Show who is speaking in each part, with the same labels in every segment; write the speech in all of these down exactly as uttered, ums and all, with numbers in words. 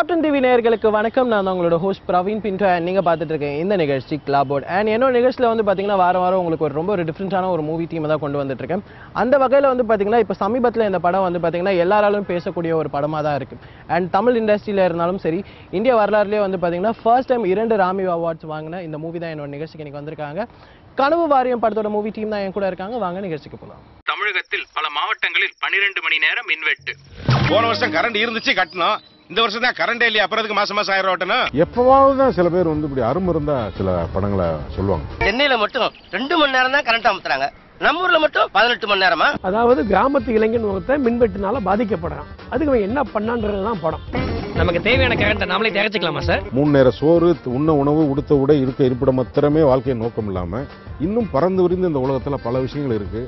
Speaker 1: Captain TV நேயர்களுக்கு வணக்கம். நான் உங்களோட ஹோஸ்ட் பிரவீன் பின்டோ. நீங்கள் பார்த்துட்டு இருக்கேன் இந்த நிகழ்ச்சி கிளப் போர்ட். அண்ட் என்னோட நிகழ்ச்சியில் வந்து பார்த்தீங்கன்னா வாரம் வாரம் உங்களுக்கு ஒரு ரொம்ப ஒரு டிஃப்ரெண்ட்டான ஒரு மூவி டீமை தான் கொண்டு வந்துட்டு இருக்கேன். அந்த வகையில் வந்து பார்த்தீங்கன்னா இப்போ சமீபத்தில் இந்த படம் வந்து பார்த்தீங்கன்னா எல்லாராலும் பேசக்கூடிய ஒரு படமாக தான் இருக்குது. அண்ட் தமிழ் இண்டஸ்ட்ரியில் இருந்தாலும் சரி, இந்திய வரலாறுலேயே வந்து பார்த்தீங்கன்னா ஃபர்ஸ்ட் டைம் இரண்டு ராமி அவார்ட்ஸ் வாங்கின இந்த மூவி தான் என்னோட நிகழ்ச்சிக்கு இன்னைக்கு வந்திருக்காங்க. கனவு வாரியம் படத்தோட மூவி டீம் தான் என் கூட இருக்காங்க. வாங்க நிகழ்ச்சிக்கு போகலாம்.
Speaker 2: தமிழகத்தில் பல மாவட்டங்களில் பன்னிரண்டு மணி நேரம் மின்வெட்டு.
Speaker 3: போன வருஷம் கரண்ட் இருந்துச்சு கட்டணும், இந்த வருஷம் தான் கரண்டே இல்லையா, அப்புறத்துக்கு மாசம் மாசம் ஆயிரம் ஓட்டணும்.
Speaker 4: எப்பவாவது தான் சில பேர் வந்து இப்படி அருமை இருந்தா சில படங்களை சொல்லுவாங்க.
Speaker 5: சென்னையில மட்டும் ரெண்டு மணி நேரம் தான் கரண்ட் அமுத்துறாங்க, நம்ம ஊர்ல மட்டும் பதினெட்டு மணி நேரமா?
Speaker 6: அதாவது கிராமத்து இளைஞன் ஒருத்தன் மின்வெட்டுனால பாதிக்கப்படுறான். அதுக்கு அவன் என்ன பண்ணான்றதுதான் படம்.
Speaker 7: நமக்கு தேவையான கரண்ட்டை நாமளே தயாரிச்சுக்கலாமா சார்?
Speaker 4: மூணு நேர சோறு, உண்ண உணவு, உடுத்த உடை, இருக்க இருப்பிடம் மாத்திரமே வாழ்க்கையை நோக்கம் இல்லாம இன்னும் பறந்து விரிந்து இந்த உலகத்துல பல விஷயங்கள் இருக்கு.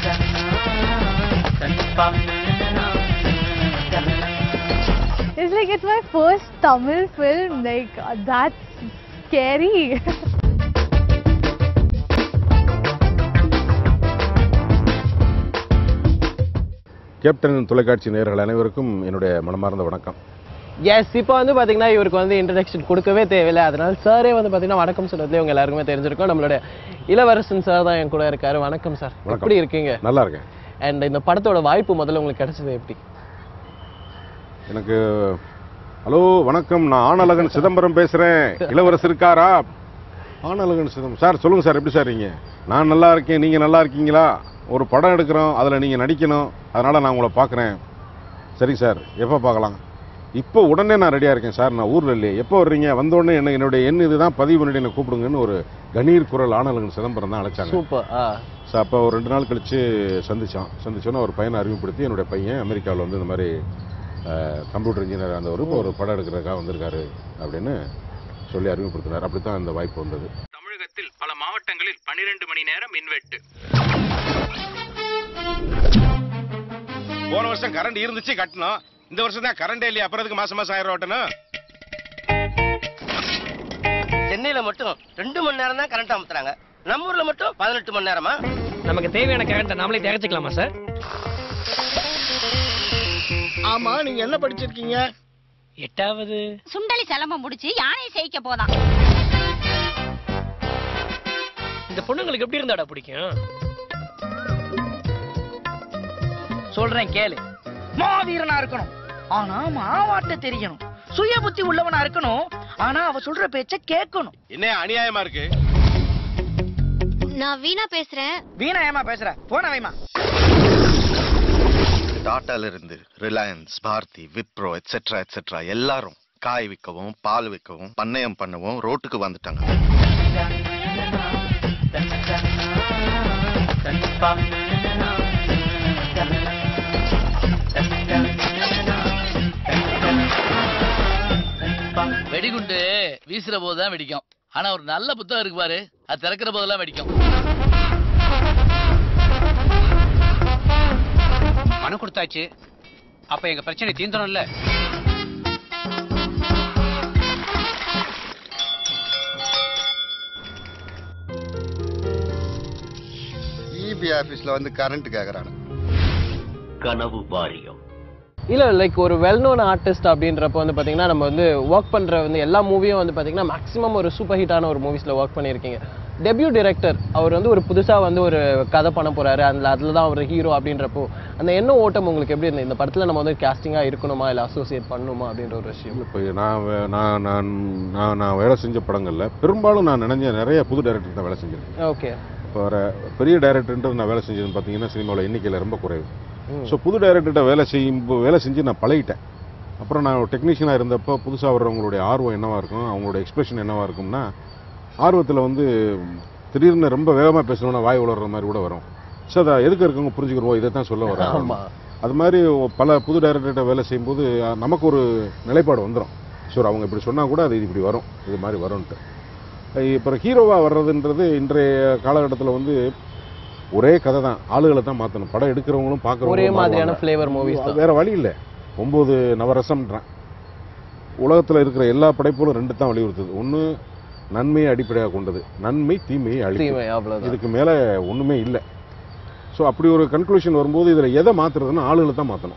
Speaker 8: It's like it's my first Tamil film. Like that's scary.
Speaker 4: Captain தொலைக்காட்சி நேயர்கள் அனைவருக்கும் என்னுடைய மனமார்ந்த வணக்கம்.
Speaker 1: எஸ், இப்போ வந்து பார்த்தீங்கன்னா இவருக்கு வந்து இன்ட்ரடக்ஷன் கொடுக்கவே தேவையில்லை. அதனால சாரே வந்து பார்த்தீங்கன்னா வணக்கம் சொல்றதுலேயே உங்க எல்லாருக்குமே தெரிஞ்சிருக்கும். நம்மளோட இளவரசன் சார் தான் என் கூட இருக்காரு. வணக்கம் சார், எப்படி இருக்கீங்க?
Speaker 4: நல்லா இருக்கேன்.
Speaker 1: அண்ட் இந்த படத்தோட வாய்ப்பு முதல்ல உங்களுக்கு கிடைச்சது எப்படி?
Speaker 4: எனக்கு ஹலோ வணக்கம், நான் ஆனழகன் சிதம்பரம் பேசுறேன். இளவரசர் இருக்காரா? ஆனழகன் சிதம்பரம் சார், சொல்லுங்க சார், எப்படி சார் இருக்கீங்க? நான் நல்லா இருக்கேன், நீங்க நல்லா இருக்கீங்களா? ஒரு படம் எடுக்கிறோம், அதில் நீங்கள் நடிக்கணும், அதனால் நான் உங்களை பார்க்குறேன். சரி சார், எப்போ பார்க்கலாம்? இப்போ உடனே நான் ரெடியாக இருக்கேன் சார், நான் ஊரில் இல்லையே. எப்போ வர்றீங்க? வந்தோடனே என்ன என்னுடைய எண் இது தான், பதிவு பண்ணி என்னை கூப்பிடுங்கன்னு ஒரு கணீர் குரல் ஆனழகன் சிதம்பரம் தான் அழைச்சாங்க.
Speaker 1: சூப்பர்.
Speaker 4: சார் அப்போ ஒரு ரெண்டு நாள் கழித்து சந்தித்தோம். சந்திச்சோன்னா ஒரு பையனை அறிமுகப்படுத்தி, என்னுடைய பையன் அமெரிக்காவில் வந்து இந்த மாதிரி கம்ப்யூட்டர் இன்ஜினியர் அந்த ஒரு ஒரு படம் எடுக்கிறதுக்காக வந்திருக்காரு அப்படின்னு சொல்லி அறிமுகப்படுத்தினார். அப்படி தான் அந்த வாய்ப்பு வந்தது.
Speaker 2: தமிழகத்தில் பல மாவட்டங்களில் பன்னிரண்டு மணி நேரம் மின்வெட்டு.
Speaker 3: போன வருஷம் கரண்ட் இருந்துச்சு கட்டணும், இந்த வருஷம் தான் கரண்டே இல்லையா, அப்புறத்துக்கு மாசம் மாசம் ஆயிரம் ஓட்டணும்.
Speaker 5: சென்னையில மட்டும் ரெண்டு மணி நேரம் தான் கரண்ட் அமுத்துறாங்க, நம்ம ஊர்ல மட்டும் பதினெட்டு மணி நேரமா?
Speaker 7: நமக்கு தேவையான கரண்ட்டை நாமளே தயாரிச்சுக்கலாமா சார்?
Speaker 6: ஆமா, நீங்க என்ன படிச்சிருக்கீங்க?
Speaker 7: எட்டாவது.
Speaker 9: சுண்டலி சிலம்பம் முடிச்சு யானை செய்ய போதான்.
Speaker 7: இந்த பொண்ணுங்களுக்கு எப்படி இருந்தாடா பிடிக்கும்?
Speaker 5: சொல்றேன் கேளு. மாவீரனா இருக்கணும், ஆனா மாவாட்ட தெரியணும். சுய புத்தி உள்ளவனா இருக்கணும், ஆனா அவ சொல்ற பேச்ச கேட்கணும்.
Speaker 3: என்ன அநியாயமா இருக்கு?
Speaker 9: நான் வீணா பேசுறேன்.
Speaker 5: வீணா ஏமா பேசுற? போன வைமா.
Speaker 10: டாட்டால இருந்து ரிலையன்ஸ், பாரதி, விப்ரோ எட்ஸெட்ரா எட்ஸெட்ரா எல்லாரும் காய் விற்கவும் பால் விற்கவும் பண்ணையம் பண்ணவும் ரோட்டுக்கு வந்துட்டாங்க.
Speaker 5: வெடிகுண்டு வீசுற போதுதான் வெடிக்கும், ஆனா ஒரு நல்ல புத்தகம் இருக்கு பாரு, அது திறக்கிற போதெல்லாம் வெடிக்கும்.
Speaker 7: மனு கொடுத்தாச்சு, அப்ப எங்க பிரச்சனை தீர்ந்தோம்ல.
Speaker 10: இபி ஆபீஸ்ல வந்து கரண்ட் கேக்குறாங்க.
Speaker 5: கனவு வாரியம்
Speaker 1: இல்லை, லைக் ஒரு வெல் நோன் ஆர்டிஸ்ட் அப்படின்றப்ப வந்து பார்த்தீங்கன்னா நம்ம வந்து ஒர்க் பண்ணுற வந்து எல்லா மூவியும் வந்து பார்த்தீங்கன்னா மேக்ஸிமம் ஒரு சூப்பர் ஹிட்டான ஒரு மூவிஸில் ஒர்க் பண்ணியிருக்கீங்க. டெபியூ டிரெக்டர் அவர் வந்து ஒரு புதுசாக வந்து ஒரு கதை பண்ண போகிறாரு, அதில் அதில் தான் அவர் ஹீரோ அப்படின்றப்போ அந்த என்ன ஓட்டம் உங்களுக்கு எப்படி இருந்தது? இந்த படத்தில் நம்ம வந்து கேஸ்டிங்காக இருக்கணுமா இல்லை அசோசியேட் பண்ணணுமா அப்படின்ற ஒரு விஷயம்?
Speaker 4: இப்போ நான் நான் நான் நான் நான் வேலை செஞ்ச படங்களில் பெரும்பாலும் நான் நினைஞ்ச நிறைய புது டைரக்டர் தான் வேலை செஞ்சிருக்கேன்.
Speaker 1: ஓகே.
Speaker 4: இப்போ வர பெரிய டைரக்டர்ன்றது நான் வேலை செஞ்சதுன்னு பார்த்தீங்கன்னா சினிமாவில் எண்ணிக்கையில் ரொம்ப குறைவு. ஸோ புது டைரக்டர்கிட்ட வேலை செய்யும் வேலை செஞ்சு நான் பழகிட்டேன். அப்புறம் நான் டெக்னீஷியனாக இருந்தப்போ புதுசாக வர்றவங்களுடைய ஆர்வம் என்னவாக இருக்கும், அவங்களோட எக்ஸ்பிரஷன் என்னவாக இருக்கும்னா, ஆர்வத்தில் வந்து திடீர்னு ரொம்ப வேகமாக பேசணும்னா வாய் உளர்ற மாதிரி கூட வரும். ஸோ அதை எதுக்கு இருக்கவங்க புரிஞ்சுக்கிறோம், இதை தான் சொல்ல வரோம். அது மாதிரி பல புது டைரக்டர்கிட்ட வேலை செய்யும்போது நமக்கு ஒரு நிலைப்பாடு வந்துடும். ஸோ அவங்க இப்படி சொன்னால் கூட அது இது இப்படி வரும், இது மாதிரி வரும்ன்ட்டு. இப்போ ஹீரோவாக வர்றதுன்றது இன்றைய காலகட்டத்தில் வந்து ஒரே கதை தான், ஆளுகளை தான் மாற்றணும். படம் எடுக்கிறவங்களும் பார்க்குறவங்க
Speaker 1: ஒரே மாதிரியான ஃப்ளேவர் மூவிஸ்,
Speaker 4: வேறு வழி இல்லை. ஒம்பது நவரசம்ன்றான். உலகத்தில் இருக்கிற எல்லா படைப்புகளும் ரெண்டு தான் வலியுறுத்துது. ஒன்று நன்மையை அடிப்படையாக கொண்டது, நன்மை தீமையை அழிக்கும். இதுக்கு மேலே ஒன்றுமே இல்லை. ஸோ அப்படி ஒரு கன்க்ளூஷன் வரும்போது இதில் எதை மாற்றுறதுன்னு ஆளுகளை தான் மாற்றணும்.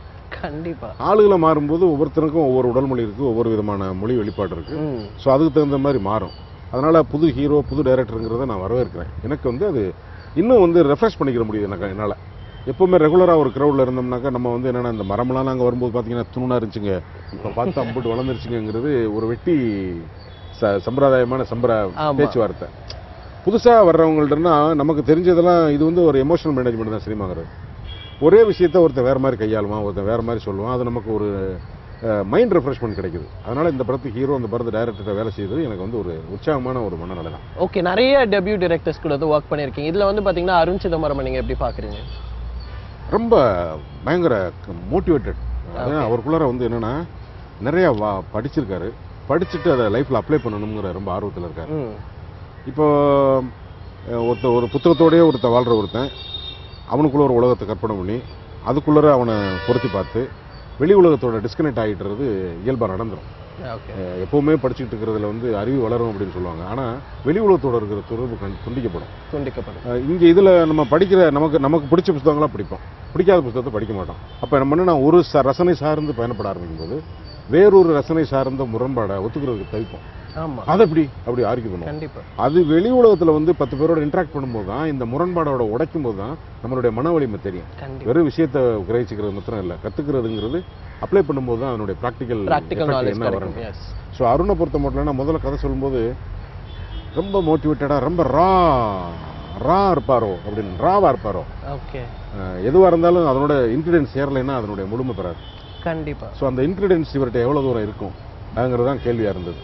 Speaker 1: கண்டிப்பா
Speaker 4: ஆளுகளை மாறும்போது ஒவ்வொருத்தருக்கும் ஒவ்வொரு உடல் மொழி இருக்கு, ஒவ்வொரு விதமான மொழி வெளிப்பாடு இருக்கு. ஸோ அதுக்கு தகுந்த மாதிரி மாறும். அதனால புது ஹீரோ புது டைரக்டருங்கிறத நான் வரவேற்கிறேன். எனக்கு வந்து அது இன்னும் வந்து ரெஃப்ரெஷ் பண்ணிக்கிற முடியுது எனக்கு. என்னால் எப்பவுமே ரெகுலராக ஒரு க்ரௌடில் இருந்தோம்னாக்கா நம்ம வந்து என்னென்னா இந்த மரமெல்லாம் நாங்கள் வரும்போது பார்த்தீங்கன்னா துணுனா இருந்துச்சுங்க, இப்போ பார்த்து அம்பிட்டு வளர்ந்துருச்சுங்கிறது ஒரு வெட்டி ச சம்பிரதாயமான சம்பிர பேச்சுவார்த்தை. புதுசாக வர்றவங்கள்ட்டனா நமக்கு தெரிஞ்சதெல்லாம் இது வந்து ஒரு எமோஷனல் மேனேஜ்மெண்ட் தான் சினிமாங்கிறது. ஒரே விஷயத்த ஒருத்தர் வேறு மாதிரி கையாளுவான், ஒருத்தர் வேறு மாதிரி சொல்லுவான். அது நமக்கு ஒரு மைண்ட் ரெஃப்ரெஷ்மெண்ட் கிடைக்குது. அதனால் இந்த படத்துக்கு ஹீரோ அந்த படத்து டைரக்டர்கிட்ட வேலை செய்தது எனக்கு வந்து ஒரு உற்சாகமான ஒரு மனநிலை தான்.
Speaker 1: ஓகே, நிறைய டெபியூ டைரக்டர்ஸ் கூட வந்து ஒர்க் பண்ணியிருக்கீங்க. இதில் வந்து பார்த்தீங்கன்னா அருண் சிதம்பரம் நீங்கள் எப்படி பார்க்குறீங்க?
Speaker 4: ரொம்ப பயங்கர மோட்டிவேட்டட். அவருக்குள்ளார வந்து என்னென்னா நிறையா வா படிச்சிருக்காரு, படிச்சுட்டு அதை லைஃப்பில் அப்ளை பண்ணணுங்கிற ரொம்ப ஆர்வத்தில் இருக்கார். இப்போ ஒருத்த ஒரு புத்தகத்தோடய ஒருத்த வாழ்கிற ஒருத்தன் அவனுக்குள்ள ஒரு உலகத்தை கற்பனை பண்ணி அதுக்குள்ளே அவனை பொருத்தி பார்த்து வெளி உலகத்தோட டிஸ்கனெக்ட் ஆகிட்டுறது இயல்பாக நடந்துடும். எப்போவுமே படிச்சுட்டு இருக்கிறதுல வந்து அறிவு வளரும் அப்படின்னு சொல்லுவாங்க. ஆனால் வெளி உலகத்தோட இருக்கிற தொடர்பு துண்டிக்கப்படும்
Speaker 1: துண்டிக்கப்படும்
Speaker 4: இங்கே இதில் நம்ம படிக்கிற நமக்கு நமக்கு பிடிச்ச புத்தகங்களாக படிப்போம், பிடிக்காத புத்தகத்தை படிக்க மாட்டோம். அப்போ நம்ம என்ன ஒரு ச ரசனை சார்ந்து பயணப்பட ஆரம்பிக்கும் போது வேறொரு ரசனை சார்ந்த முரண்பாடை ஒத்துக்கிறதுக்கு தவிப்போம். அதை எப்படி அப்படி ஆர்கியூ பண்ணுவோம். அது வெளி உலகத்தில் வந்து பத்து பேரோட இன்ட்ராக்ட் பண்ணும்போது தான் இந்த முரண்பாடோட உடைக்கும் போது தான் நம்மளுடைய மன வலிமை தெரியும். வெறும் விஷயத்தை கிரகிச்சுக்கிறது மாத்திரம் இல்லை, கற்றுக்கிறதுங்கிறது அப்ளை பண்ணும்போது தான் அதனுடைய ப்ராக்டிக்கல் என்ன வரும். ஸோ அருணை பொறுத்த மட்டும் முதல்ல கதை சொல்லும்போது ரொம்ப மோட்டிவேட்டடாக ரொம்ப ரா ரா இருப்பாரோ அப்படின்னு ராவா இருப்பாரோ. எதுவாக இருந்தாலும் அதனோட இன்க்ரீடியன்ஸ் ஏறலைன்னா அதனுடைய முழுமை பெறாது.
Speaker 1: கண்டிப்பாக.
Speaker 4: ஸோ அந்த இன்க்ரீடியன்ஸ் இவர்கிட்ட எவ்வளோ தூரம் இருக்கும் அதுங்கிறது தான் கேள்வியாக இருந்தது.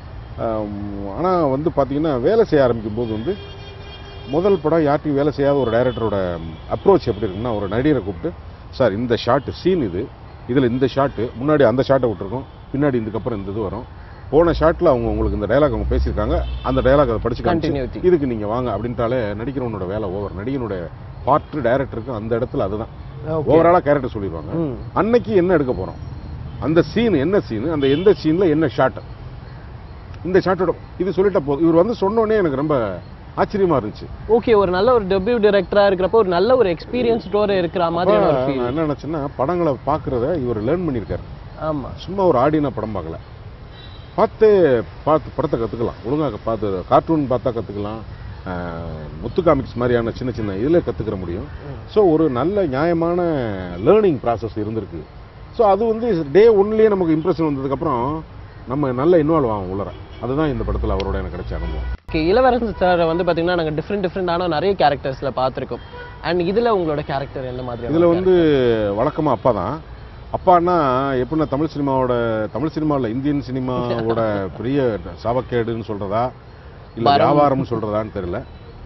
Speaker 4: ஆனால் வந்து பார்த்தீங்கன்னா வேலை செய்ய ஆரம்பிக்கும் போது வந்து முதல் படம் யார்ட்டையும் வேலை செய்யாத ஒரு டைரக்டரோட அப்ரோச் எப்படி இருக்குன்னா, ஒரு நடிகரை கூப்பிட்டு சார் இந்த ஷாட்டு சீன் இது, இதில் இந்த ஷாட்டு முன்னாடி அந்த ஷாட்டை விட்டுருக்கோம், பின்னாடி இதுக்கப்புறம் இந்த இது வரும், போன ஷாட்டில் அவங்க உங்களுக்கு இந்த டைலாக் அவங்க பேசியிருக்காங்க, அந்த டைலாக் அதை படிச்சு காமிச்சு இதுக்கு நீங்கள் வாங்க அப்படின்ட்டாலே நடிக்கிறவனோட வேலை ஓவர். நடிகனுடைய பார்ட்டு டைரக்டருக்கு அந்த இடத்துல அதுதான் ஓவராலாக கேரக்டர் சொல்லிடுவாங்க. அன்னைக்கு என்ன எடுக்க போகிறோம், அந்த சீன் என்ன சீனு, அந்த எந்த சீனில் என்ன ஷாட்டு, இந்த ஷாட்டோட இது சொல்லிட்ட போதும். இவர் வந்து சொன்னோடனே எனக்கு ரொம்ப ஆச்சரியமா இருந்துச்சு.
Speaker 1: ஓகே, ஒரு நல்ல ஒரு டெபியூ டைரக்டரா இருக்கிறப்ப ஒரு நல்ல ஒரு எக்ஸ்பீரியன்ஸ்டோட இருக்கிற மாதிரி ஒரு ஃபீல்.
Speaker 4: நான் என்ன நினைச்சேன்னா படங்களை பார்க்கறத இவர் லேர்ன் பண்ணியிருக்காரு.
Speaker 1: ஆமா,
Speaker 4: சும்மா ஒரு ஆடினா படம் பார்க்கல, பார்த்து பார்த்து படத்தை கற்றுக்கலாம். ஒழுங்காக பார்த்து கார்ட்டூன் பார்த்தா கற்றுக்கலாம், முத்து காமிக்ஸ் மாதிரியான சின்ன சின்ன இதில் கற்றுக்கிற முடியும். ஸோ ஒரு நல்ல நியாயமான லேர்னிங் ப்ராசஸ் இருந்திருக்கு. ஸோ அது வந்து டே ஒன்லேயே நமக்கு இம்ப்ரெஷன் வந்ததுக்கப்புறம் நம்ம நல்ல இன்வால்வ் ஆகும் உள்ளற. அதுதான் இந்த படத்தில் அவரோட எனக்கு கிடைச்ச அனுபவம்.
Speaker 1: ஓகே, இளவரசன் சார் வந்து பார்த்தீங்கன்னா நாங்கள் டிஃப்ரெண்ட் டிஃப்ரெண்டான நிறைய கேரக்டர்ஸில் பார்த்துருக்கோம். அண்ட் இதில் உங்களோட கேரக்டர் எந்த மாதிரி?
Speaker 4: இதில் வந்து வழக்கமாக அப்பா தான். அப்பான்னா எப்படின்னா தமிழ் சினிமாவோட தமிழ் சினிமாவில் இந்தியன் சினிமாவோட பெரிய சாவக்கேடுன்னு சொல்கிறதா இல்லை வியாபாரம்னு சொல்கிறதான்னு தெரியல.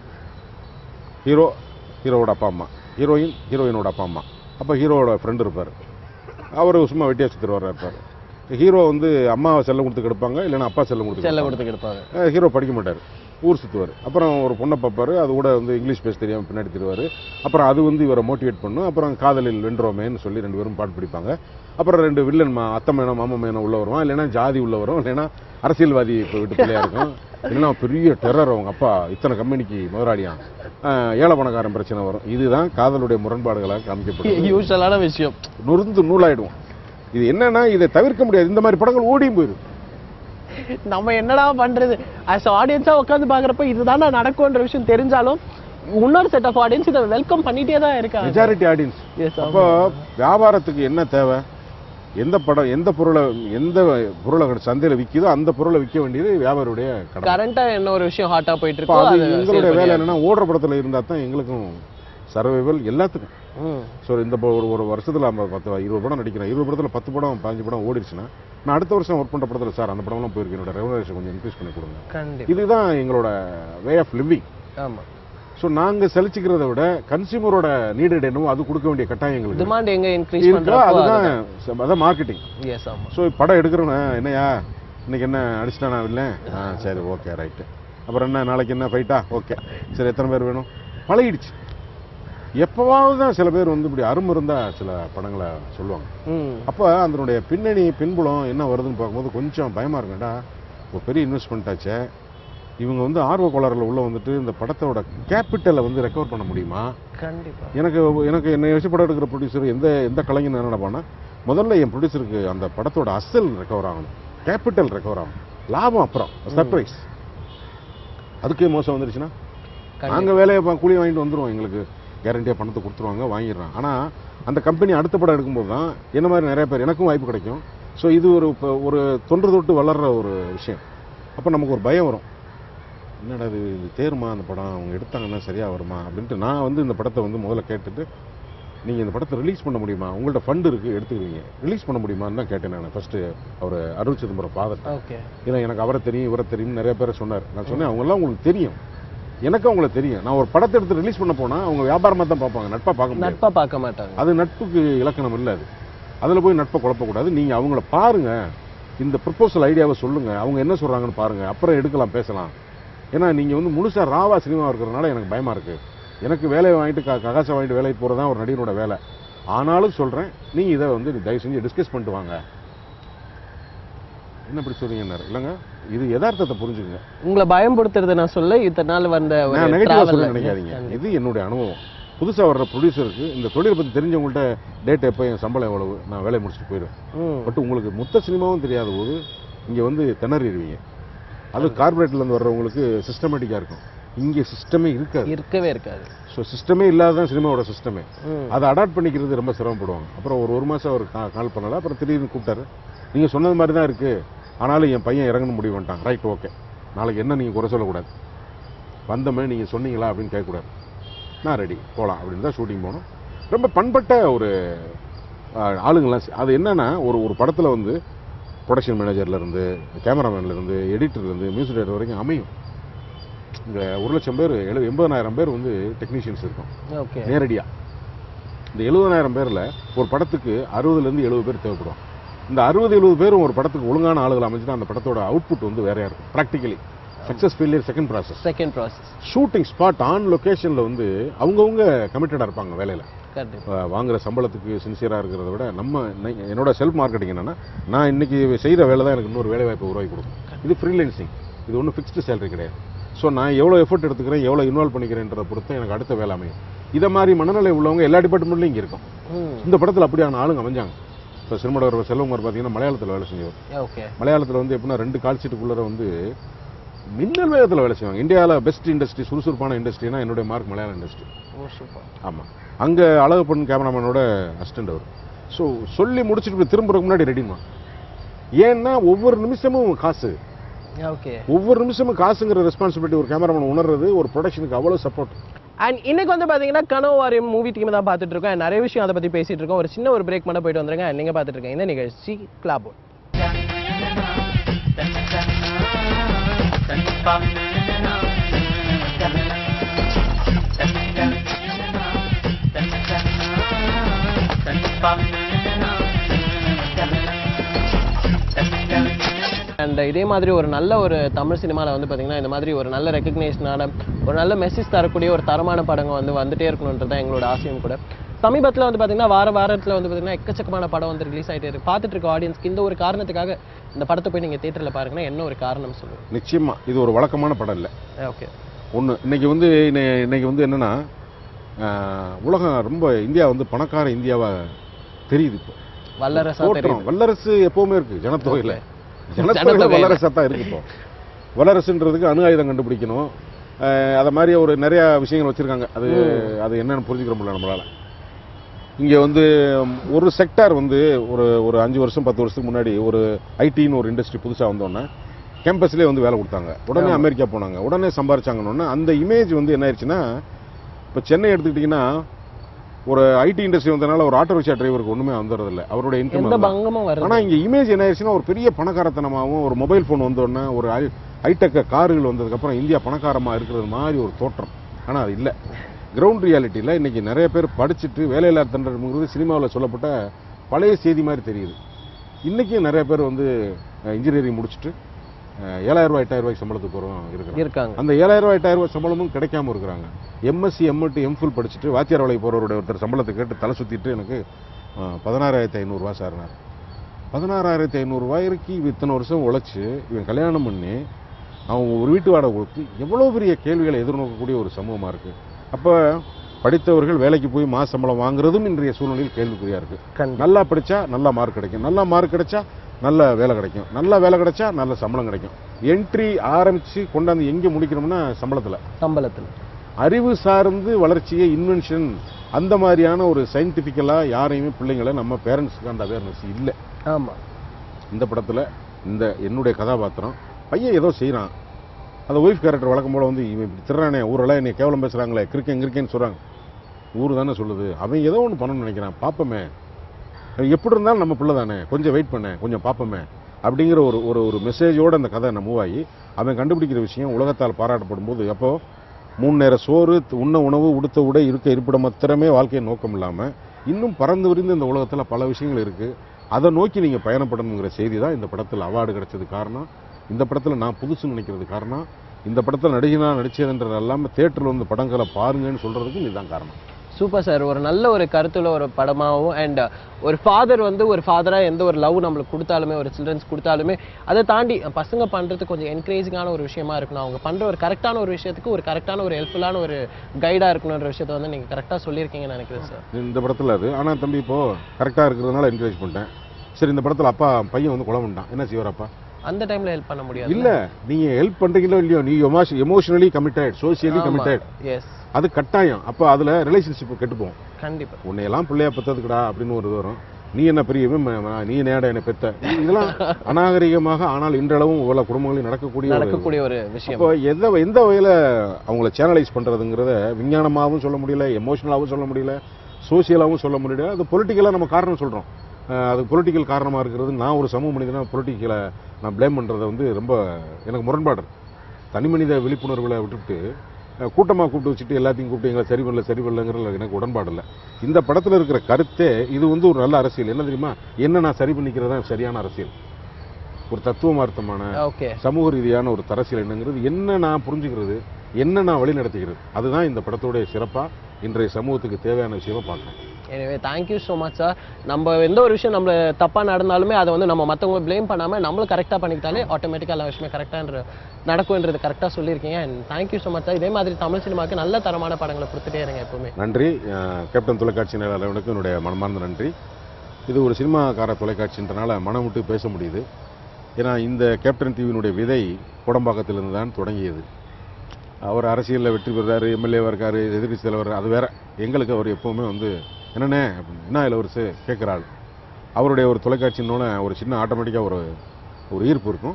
Speaker 4: ஹீரோ ஹீரோவோட அப்பா அம்மா, ஹீரோயின் ஹீரோயினோட அப்பா அம்மா, அப்போ ஹீரோவோட ஃப்ரெண்டு இருப்பார், அவர் சும்மா வெட்டியாக சுற்றுட்டு வர்ற இருப்பார். ஹீரோ வந்து அம்மாவை செல்லம் கொடுத்து கெடுப்பாங்க, இல்லைன்னா அப்பா செல்லம் கொடுத்து
Speaker 1: செல்லம் கொடுத்து கெடுப்பாங்க.
Speaker 4: ஹீரோ படிக்க மாட்டார், ஊர் சுற்றுவார். அப்புறம் ஒரு பொண்ணை பார்ப்பார், அது கூட வந்து இங்கிலீஷ் பேச தெரியாமல் பின்னாடி தருவார். அப்புறம் அது வந்து இவரை மோட்டிவேட் பண்ணும். அப்புறம் காதலில் வென்றோமேன்னு சொல்லி ரெண்டு பேரும் பாட்டு பிடிப்பாங்க. அப்புறம் ரெண்டு வில்லன் மா அத்தை மேனம் மாமா மேனம் உள்ள வருவான், இல்லைன்னா ஜாதி உள்ள வரும், இல்லைன்னா அரசியல்வாதி இப்போ வீட்டு பிள்ளையா இருக்கும், இல்லைன்னா பெரிய டெரர் அவங்க அப்பா இத்தனை கம்பெனிக்கு முதலாளியான், ஏழை பணக்காரன் பிரச்சனை வரும். இதுதான் காதலுடைய முரண்பாடுகளாக காமிக்கப்படும்.
Speaker 1: யூஸ்வலான விஷயம்.
Speaker 4: நொறுந்து நூலாயிடுவோம். இது என்னன்னா இதை தவிர்க்க முடியாது. இந்த மாதிரி படங்கள் ஓடியும் போயிடும்.
Speaker 1: நம்ம என்னடா பண்றது, ஆஸ் ஆடியன்ஸா உட்காந்து பாக்குறப்ப இதுதான் நடக்கும்ன்ற விஷயம் தெரிஞ்சாலும் இன்னொரு செட் ஆஃப் ஆடியன்ஸ் இதை வெல்கம் பண்ணிட்டே தான் இருக்காங்க, மெஜாரிட்டி ஆடியன்ஸ். அப்போ வியாபாரத்துக்கு என்ன தேவை, எந்த படம் எந்த பொருளை எந்த பொருளை சந்தையில் விற்கிதோ அந்த பொருளை விற்க வேண்டியது வியாபாரியுடைய கடமை. கரண்டா என்ன ஒரு விஷயம் ஹாட்டா போயிட்டு இருக்கு,
Speaker 4: அது எங்களுடைய வேலை என்னன்னா ஓடுற படத்துல இருந்தா தான் எங்களுக்கும் சர்வைவல் எல்லாத்துக்கும். ஸோ இந்த ஒரு ஒரு வருஷத்துல பத்து இருபது படம் நடிக்கிறேன், இருபது படத்துல பத்து படம் பதினஞ்சு படம் ஓடிடுச்சுன்னா நான் அடுத்த வருஷம் ஒர்க் பண்ற படத்துல சார் அந்த படம்லாம் போயிருக்கு, என்னோட ரெவன்யூ கொஞ்சம் இன்க்ரீஸ் பண்ணி கொடுங்க. இதுதான் எங்களோட வே ஆஃப் லிவிங். ஆமா. ஸோ நாங்கள் செலுத்திக்கிறத விட கன்சியூமரோட நீடட் என்னவோ அது கொடுக்க வேண்டிய கட்டாயம் எங்களுக்கு
Speaker 1: டிமாண்ட் எங்க இன்க்ரீஸ் பண்றோம்,
Speaker 4: அதுதான் அதான் மார்க்கெட்டிங். எஸ் ஆமா. ஸோ படம் எடுக்கிறோன்னா என்னையா இன்னைக்கு என்ன அடிச்சிட்டானா இல்லை, ஆ சரி ஓகே ரைட்டு, அப்புறம் என்ன நாளைக்கு என்ன ஃபைட்டா, ஓகே சரி எத்தனை பேர் வேணும், பழகிடுச்சு. எப்பவாவது தான் சில பேர் வந்து இப்படி அருமை இருந்தால் சில படங்களை சொல்லுவாங்க. அப்போ அதனுடைய பின்னணி பின்புலம் என்ன வருதுன்னு பார்க்கும்போது கொஞ்சம் பயமாக இருக்குண்டா. ஒரு பெரிய இன்வெஸ்ட்மெண்ட் ஆச்சு, இவங்க வந்து ஆர்வ கோளாறுல உள்ள வந்துட்டு இந்த படத்தோட கேபிட்டலை வந்து ரெக்கவர் பண்ண முடியுமா? கண்டிப்பாக. எனக்கு எனக்கு என்னை வச்சு படம் எடுக்கிற ப்ரொடியூசர் எந்த எந்த கலைஞர் என்ன நினைப்பான்னா, முதல்ல என் ப்ரொடியூசருக்கு அந்த படத்தோட அசல் ரெக்கவர் ஆகணும், கேபிட்டல் ரெக்கவர் ஆகணும், லாபம் அப்புறம் சர்ப்ரைஸ். அதுக்கே மோசம் வந்துருச்சுன்னா நாங்கள் வேலையை கூலி வாங்கிட்டு வந்துடுவோம், எங்களுக்கு கேரண்டியாக பணத்தை கொடுத்துருவாங்க, வாங்கிடுறான். ஆனால் அந்த கம்பெனி அடுத்த படம் எடுக்கும்போது தான் என்ன மாதிரி நிறைய பேர் எனக்கும் வாய்ப்பு கிடைக்கும். ஸோ இது ஒரு இப்போ ஒரு தொன்று தொட்டு வளர்கிற ஒரு விஷயம். அப்போ நமக்கு ஒரு பயம் வரும், என்னடா இது இது தேருமா அந்த படம், அவங்க எடுத்தாங்கன்னா சரியாக வருமா அப்படின்ட்டு. நான் வந்து இந்த படத்தை வந்து முதல்ல கேட்டுட்டு, நீங்கள் இந்த படத்தை ரிலீஸ் பண்ண முடியுமா, உங்கள்கிட்ட ஃபண்டு இருக்குது எடுத்துக்குவீங்க, ரிலீஸ் பண்ண முடியுமான்னு தான் கேட்டேன் நான் ஃபஸ்ட்டு அவர் அருள் சிதம்பரம் ஃபாதர்.
Speaker 1: ஓகே.
Speaker 4: ஏன்னா எனக்கு அவரை தெரியும் இவரை தெரியும் நிறைய பேரை சொன்னார். நான் சொன்னேன் அவங்கெல்லாம் உங்களுக்கு தெரியும், எனக்கு அவங்கள தெரியும். நான் ஒரு படத்தை எடுத்து ரிலீஸ் பண்ண போனால் அவங்க வியாபாரமாக தான் பார்ப்பாங்க, நட்பாக பார்க்க முடியாது.
Speaker 1: நட்பாக பார்க்க மாட்டாங்க.
Speaker 4: அது நட்புக்கு இலக்கணம் இல்லை. அது அதில் போய் நட்பை குழப்பக்கூடாது. நீங்கள் அவங்கள பாருங்கள், இந்த ப்ரப்போசல் ஐடியாவை சொல்லுங்கள், அவங்க என்ன சொல்கிறாங்கன்னு பாருங்கள், அப்புறம் எடுக்கலாம் பேசலாம். ஏன்னா நீங்கள் வந்து முழுசாக ராவா சினிமா இருக்கிறதுனால எனக்கு பயமாக இருக்குது. எனக்கு வேலையை வாங்கிட்டு க ககாசை வாங்கிட்டு வேலைக்கு போகிறது தான் ஒரு நடிகனோட வேலை. ஆனாலும் சொல்கிறேன், நீங்கள் இதை வந்து தயவு செஞ்சு டிஸ்கஸ் பண்ணிட்டு வாங்க. என்ன இப்படி சொல்றீங்கன்னாரு. இல்லைங்க, இது யதார்த்தத்தை புரிஞ்சுக்குங்க.
Speaker 1: உங்களை பயன்படுத்துறது நான் சொல்ல இத்தனை நாள் வந்த
Speaker 4: நான் நெகட்டிவாக சொல்ல நினைக்காதீங்க. இது என்னுடைய அனுபவம். புதுசாக வர்ற ப்ரொடியூசருக்கு இந்த தொழிலை பற்றி தெரிஞ்சவங்கள்ட்ட டேட் எப்போ, என் சம்பளம் எவ்வளவு, நான் வேலையை முடிச்சுட்டு போயிடுவேன். பட் உங்களுக்கு மொத்த சினிமாவும் தெரியாத போது இங்கே வந்து திணறிடுவீங்க. அது கார்பரேட்லேருந்து வர்றவங்களுக்கு சிஸ்டமேட்டிக்காக இருக்கும். இங்கே சிஸ்டமே இருக்காது,
Speaker 1: இருக்கவே இருக்காது.
Speaker 4: ஸோ சிஸ்டமே இல்லாத தான் சினிமாவோட சிஸ்டமே. அதை அடாப்ட் பண்ணிக்கிறது ரொம்ப சிரமப்படுவாங்க. அப்புறம் ஒரு ஒரு மாதம் அவர் கால் பண்ணல, அப்புறம் திடீர்னு கூப்பிட்டாரு, நீங்கள் சொன்னது மாதிரி தான் இருக்குது, ஆனாலும் என் பையன் இறங்கணும் முடிவு பண்ணிட்டான். ரைட், ஓகே, நாளைக்கு என்ன நீங்கள் குறை சொல்லக்கூடாது, வந்தமே நீங்கள் சொன்னீங்களா அப்படின்னு கேட்கக்கூடாது, நான் ரெடி போகலாம் அப்படின்னு தான் ஷூட்டிங் போனோம். ரொம்ப பண்பட்ட ஒரு ஆளுங்கள்லாம். அது என்னென்னா ஒரு ஒரு படத்தில் வந்து ப்ரொடக்ஷன் மேனேஜர்லேருந்து கேமராமேன்லேருந்து எடிட்டர்லேருந்து மியூசிக் டைரக்டர் வரைக்கும் அமையும். இங்கே ஒரு லட்சம் பேர் எழு எண்பதாயிரம் பேர் வந்து டெக்னீஷியன்ஸ் இருக்கும்.
Speaker 1: ஓகே.
Speaker 4: நேரடியாக இந்த எழுபதாயிரம் பேரில் ஒரு படத்துக்கு அறுபதுலேருந்து எழுபது பேர் தேவைப்படும். இந்த அறுபது எழுபது பேரும் ஒரு படத்துக்கு ஒழுங்கான ஆளுகள் அமைச்சுன்னா அந்த படத்தோட அவுட்புட் வந்து வேறையாக இருக்கும். Practically success failure second process.
Speaker 1: Second process.
Speaker 4: Shooting spot on லொக்கேஷனில் வந்து அவங்கவுங்க கமிட்டடாக இருப்பாங்க வேலையில். வாங்குற சம்பளத்துக்கு சின்சியராக இருக்கிறத விட நம்ம என்னோட செல்ஃப் மார்க்கெட்டிங் என்னென்னா, நான் இன்னைக்கு செய்கிற வேலை தான் எனக்கு இன்னொரு வேலை வாய்ப்பை உருவாக்கி கொடுக்கும். இது ஃப்ரீலான்சிங், இது ஒன்றும் ஃபிக்ஸ்டு சேலரி கிடையாது. ஸோ நான் எவ்வளோ எஃபர்ட் எடுத்துக்கிறேன், எவ்வளோ இன்வால்வ் பண்ணிக்கிறேன்றதை பொறுத்து எனக்கு அடுத்த வேலை அமையும். இதை மாதிரி மனநிலை உள்ளவங்க எல்லா டிபார்ட்மெண்ட்லையும் இங்கே இருக்கும். இந்த படத்தில் அப்படியான ஆளுங்க அமைஞ்சாங்க. இப்போ சினிமாடோகிராஃபர் செல்வகுமார் பார்த்தீங்கன்னா மலையாளத்தில் வேலை செஞ்சவர்.
Speaker 1: ஓகே.
Speaker 4: மலையாளத்தில் வந்து எப்படின்னா ரெண்டு கால் சீட்டுக்குள்ளே வந்து மின்னல் வேகத்தில் வேலை செய்வாங்க. இந்தியாவில் பெஸ்ட் இண்டஸ்ட்ரி, சுறுசுறுப்பான இண்டஸ்ட்ரினா என்னுடைய மார்க் மலையாள இண்டஸ்ட்ரி. ஆமாம், அங்கே அழகப்பன் கேமராமேனோட அசிஸ்டன்ட் அவர். ஸோ சொல்லி முடிச்சுட்டு திரும்புறதுக்கு முன்னாடி ரெடிமா. ஏன்னா ஒவ்வொரு நிமிஷமும் காசு.
Speaker 1: ஓகே.
Speaker 4: ஒவ்வொரு நிமிஷமும் காசுங்கிற ரெஸ்பான்சிபிலிட்டி ஒரு கேமராமேன் உணர்றது ஒரு ப்ரொடக்ஷனுக்கு அவ்வளோ சப்போர்ட்.
Speaker 1: அண்ட் இன்னைக்கு வந்து பார்த்தீங்கன்னா கனவு வாரியம் மூவி டீம் தான் பார்த்துட்டு இருக்கோம். நிறைய விஷயம் அதை பற்றி பேசிட்டு இருக்கோம். ஒரு சின்ன ஒரு பிரேக் மட்டும் போயிட்டு வந்துருங்க. நீங்கள் பார்த்துட்டு இருக்கேன் இந்த நிகழ்ச்சி கிளாப் போர்ட். அண்ட் இதே மாதிரி ஒரு நல்ல ஒரு தமிழ் சினிமாவில் வந்து பார்த்தீங்கன்னா இந்த மாதிரி ஒரு நல்ல ரெக்கக்னேஷனான ஒரு நல்ல மெசேஜ் தரக்கூடிய ஒரு தரமான படங்கள் வந்து வந்துட்டே இருக்கணுன்றது தான் எங்களோட ஆசையும் கூட. சமீபத்தில் வந்து பார்த்தீங்கன்னா வார வாரத்தில் வந்து பார்த்தீங்கன்னா எக்கச்சக்கமான படம் வந்து ரிலீஸ் ஆகிட்டே இருக்கு. பார்த்துட்டு இருக்க ஆடியன்ஸ்க்கு இந்த ஒரு காரணத்துக்காக இந்த படத்தை போய் நீங்கள் தேட்டரில் பாருங்கன்னா என்ன ஒரு காரணம் சொல்லுங்கள்.
Speaker 4: நிச்சயமா இது ஒரு வழக்கமான படம் இல்லை.
Speaker 1: ஓகே.
Speaker 4: ஒன்று இன்னைக்கு வந்து இன்னைக்கு வந்து என்னன்னா உலகம் ரொம்ப இந்தியா வந்து பணக்கார இந்தியாவா தெரியுது. இப்போ
Speaker 1: வல்லரசா தெரியுது.
Speaker 4: வல்லரசு எப்பவுமே இருக்கு, ஜனத்தொகையில் ஜனத்தொகையில வல்லரசா தான் இருக்கு. இப்போ வல்லரசுன்றதுக்கு அணு ஆயுதம் கண்டுபிடிக்கணும், அதை மாதிரி ஒரு நிறைய விஷயங்கள் வச்சிருக்காங்க. அது அது என்னன்னு புரிஞ்சுக்கிற முடியல நம்மளால. இங்கே வந்து ஒரு செக்டார் வந்து ஒரு ஒரு அஞ்சு வருஷம் பத்து வருஷத்துக்கு முன்னாடி ஒரு ஐடின்னு ஒரு இண்டஸ்ட்ரி புதுசாக வந்தோடனே கேம்பஸ்லேயே வந்து வேலை கொடுத்தாங்க. உடனே அமெரிக்கா போனாங்க, உடனே சம்பாரிச்சாங்கன்னு அந்த இமேஜ் வந்து என்ன ஆயிடுச்சுன்னா, இப்போ சென்னை எடுத்துக்கிட்டிங்கன்னா ஒரு ஐடி இண்டஸ்ட்ரி வந்ததுனால ஒரு ஆட்டோ ரிக்ஷா டிரைவருக்கு ஒன்றுமே வந்துடுறதில்லை, அவருடைய இன்கம். ஆனால் இங்கே இமேஜ் என்ன ஆயிடுச்சுன்னா ஒரு பெரிய பணக்காரத்தனமாகவும், ஒரு மொபைல் ஃபோன் வந்தோடனே ஒரு ஹைடெக் கார்கள் வந்ததுக்கப்புறம் இந்தியா பணக்காரமாக இருக்கிறது மாதிரி ஒரு தோற்றம். ஆனால் அது இல்லை. கிரவுண்ட் ரியாலிட்டியில் இன்றைக்கி நிறைய பேர் படிச்சுட்டு வேலையில்லா திண்டாட்டம்ங்கிறது சினிமாவில் சொல்லப்பட்ட பழைய செய்தி மாதிரி தெரியுது. இன்றைக்கும் நிறைய பேர் வந்து இன்ஜினியரிங் முடிச்சுட்டு ஏழாயிரம் ரூபாய் எட்டாயிரம் ரூபாய்க்கு சம்பளத்துக்கு போகிறோம் இருக்காங்க. அந்த ஏழாயிரம் ரூபாய் எட்டாயிரம் ரூபாய் சம்பளமும் கிடைக்காம இருக்கிறாங்க. எம்எஸ்சி எம்எட்டு எம்ஃபில் படிச்சுட்டு வாத்தியார் வேலைக்கு போகிறவருடைய ஒருத்தர் சம்பளத்தை கேட்டு தலை சுற்றிட்டு எனக்கு பதினாறாயிரத்தி ஐநூறுரூவா சார்னார். பதினாறாயிரத்தி ஐநூறுரூவாய்க்கு இத்தனை வருஷம் உழைச்சி இவன் கல்யாணம் பண்ணி அவன் ஒரு வீட்டு வாடகை கொடுத்து எவ்வளோ பெரிய கேள்விகளை எதிர்நோக்கக்கூடிய ஒரு சமூகமாக இருக்குது. அப்போ படித்தவர்கள் வேலைக்கு போய் மாச சம்பளம் வாங்குறதும் இன்றைய சூழ்நிலையில் கேள்விக்குறியா இருக்கு. நல்லா படிச்சா நல்ல மார்க் கிடைக்கும், நல்ல மார்க் கிடைச்சா நல்ல வேலை கிடைக்கும், நல்ல வேலை கிடைச்சா நல்ல சம்பளம் கிடைக்கும். என்ட்ரி ஆரம்பிச்சு கொண்டாந்து எங்க முடிக்கணும்னா சம்பளத்துல
Speaker 1: சம்பளத்துல
Speaker 4: அறிவு சார்ந்து வளர்ச்சியை இன்வென்ஷன் அந்த மாதிரியான ஒரு சயின்டிபிக்கலா யாரையுமே பிள்ளைங்களை நம்ம பேரண்ட்ஸுக்கு அந்த அவேர்னஸ் இல்லை.
Speaker 1: ஆமா,
Speaker 4: இந்த படத்துல இந்த என்னுடைய கதாபாத்திரம் பையன் ஏதோ செய்யறான், அந்த ஒய்ஃப் கேரக்டர் வழக்கம் போல வந்து இவன் இப்படி திறானே ஊரெல்லாம் என்னை கேவலம் பேசுறாங்களே கிறுக்கேன் கிறுக்கேன்னு சொல்றாங்க. ஊர் தானே சொல்லுது, அவன் ஏதோ ஒன்று பண்ணணும்னு நினைக்கிறான், பார்ப்போமே எப்படி இருந்தாலும் நம்ம பிள்ளை தானே, கொஞ்சம் வெயிட் பண்ண கொஞ்சம் பார்ப்போமே அப்படிங்கிற ஒரு ஒரு ஒரு மெசேஜோடு அந்த கதை என்ன மூவ் ஆகி அவன் கண்டுபிடிக்கிற விஷயம் உலகத்தால் பாராட்டப்படும் போது, அப்போ மூணு நேர சோறு, உண்ண உணவு, உடுத்த உடை, இருக்க இருப்பிடம் மாத்திரமே வாழ்க்கையை நோக்கம் இல்லாமல் இன்னும் பறந்து விரிந்து இந்த உலகத்தில் பல விஷயங்கள் இருக்குது, அதை நோக்கி நீங்கள் பயணப்படணுங்கிற செய்தி தான் இந்த படத்தில் அவார்டு கிடைச்சது காரணம். இந்த படத்தில் நான் புதுசுன்னு நினைக்கிறது காரணம். இந்த படத்தில் நடிகனாக நடிச்சதுன்றது இல்லாமல் தேட்டரில் வந்து படங்களை பாருங்கன்னு சொல்கிறதுக்கு இதுதான் காரணம்.
Speaker 1: Super sir. ஒரு நல்ல ஒரு கருத்துல ஒரு படமாகவும் அண்ட் ஒரு ஃபாதர் வந்து ஒரு ஃபாதராக எந்த ஒரு லவ் நம்மளுக்கு கொடுத்தாலுமே, ஒரு சில்ட்ரன்ஸ் கொடுத்தாலுமே அதை தாண்டி பசங்க பண்ணுறது கொஞ்சம் என்கரேஜிங்கான ஒரு விஷயமா இருக்கணும். அவங்க பண்ணுற ஒரு கரெக்டான ஒரு விஷயத்துக்கு ஒரு கரெக்டான ஒரு ஹெல்ப்ஃபுல்லான ஒரு கைடாக இருக்கணுன்ற விஷயத்தை வந்து நீங்கள் கரெக்டாக சொல்லியிருக்கீங்கன்னு நினைக்கிறேன் சார்.
Speaker 4: இந்த படத்தில் அது ஆனால் தம்பி இப்போது கரெக்டாக இருக்கிறதுனால என்கரேஜ் பண்ணிட்டேன். சரி, இந்த படத்தில் அப்பா பையன் வந்து கொலை பண்ணிட்டான், என்ன செய்வார் அப்பா?
Speaker 1: அந்த டைம்ல ஹெல்ப் பண்ண முடியாது.
Speaker 4: இல்ல, நீங்க ஹெல்ப் பண்றீங்களோ இல்லையோ, நீ emotionally committed, socially committed,
Speaker 1: yes,
Speaker 4: அது கட்டாயம். அப்ப அதுல ரிலேஷன்ஷிப் கெட்டுப்போம்.
Speaker 1: கண்டிப்பா.
Speaker 4: உன்னையெல்லாம் பிள்ளையா பெற்றதுக்குடா அப்படின்னு ஒரு வரும், நீ என்ன பெரிய நீ நேட என்ன பெத்த, இதெல்லாம் அநாகரிகமாக ஆனால் இன்றளவும் உள்ள குடும்பங்களில் நடக்கக்கூடிய
Speaker 1: நடக்கக்கூடிய ஒரு விஷயம்.
Speaker 4: இப்போ எந்த எந்த வகையில அவங்கள சேனலைஸ் பண்றதுங்கிறத விஞ்ஞானமாகவும் சொல்ல முடியல, எமோஷனலாகவும் சொல்ல முடியல, சோசியலாகவும் சொல்ல முடியல, அது பொலிட்டிக்கலா நம்ம காரணம் சொல்றோம். அது பொலிட்டிக்கல் காரணமாக இருக்கிறது. நான் ஒரு சமூக மனிதனாக பொலிட்டிக்கலை நான் ப்ளேம் பண்ணுறதை வந்து ரொம்ப எனக்கு முரண்பாடு. தனி மனித விழிப்புணர்வுகளை விட்டுவிட்டு கூட்டமாக கூப்பிட்டு வச்சுட்டு எல்லாத்தையும் கூப்பிட்டு எங்களை சரி பண்ணல சரி பண்ணலங்கிறது எனக்கு உடன்பாடு இல்லை. இந்த படத்தில் இருக்கிற கருத்தே இது வந்து ஒரு நல்ல அரசியல். என்ன தெரியுமா, என்ன நான் சரி பண்ணிக்கிறதா சரியான அரசியல், ஒரு தத்துவமார்த்தமான சமூக ரீதியான ஒரு அரசியல் என்னங்கிறது, என்ன நான் புரிஞ்சுக்கிறது, என்ன நான் வழி நடத்திக்கிறது, அதுதான் இந்த படத்தோடைய சிறப்பாக இன்றைய சமூகத்துக்கு தேவையான விஷயமா பார்க்குறேன்.
Speaker 1: எனவே தேங்க்யூ ஸோ மச் சார். நம்ம எந்த ஒரு விஷயம் நம்ம தப்பாக நடந்தாலுமே அதை வந்து நம்ம மற்றவங்க ப்ளேம் பண்ணாமல் நம்மளும் கரெக்டாக பண்ணிக்கிட்டாலே ஆட்டோமேட்டிக்காக எல்லா விஷயமே கரெக்டாக நடக்கும்ன்றது கரெக்டாக சொல்லியிருக்கீங்க. And thank you so much sir. இதே மாதிரி தமிழ் சினிமாவுக்கு நல்ல தரமான படங்களை கொடுத்துட்டே இருங்க எப்பவுமே.
Speaker 4: நன்றி. கேப்டன் தொலைக்காட்சி நிலையர்களுக்கு என்னுடைய மனமார்ந்த நன்றி. இது ஒரு சினிமாக்கார தொலைக்காட்சின்றனால மனம் விட்டு பேச முடியுது. ஏன்னா இந்த கேப்டன் டிவியினுடைய விதை கோடம்பாக்கத்திலிருந்து தான் தொடங்கியது. அவர் அரசியலில் வெற்றி பெறுறாரு, எம்எல்ஏவாக இருக்கார், எதிர்கட்சி தலைவர், அது வேற. எங்களுக்கு அவர் எப்போவுமே வந்து என்னண்ணே அப்படின்னு என்ன இளவரசு கேட்குறாள். அவருடைய ஒரு தொலைக்காட்சின்னோட ஒரு சின்ன ஆட்டோமேட்டிக்காக ஒரு ஒரு ஈர்ப்பு இருக்கும்.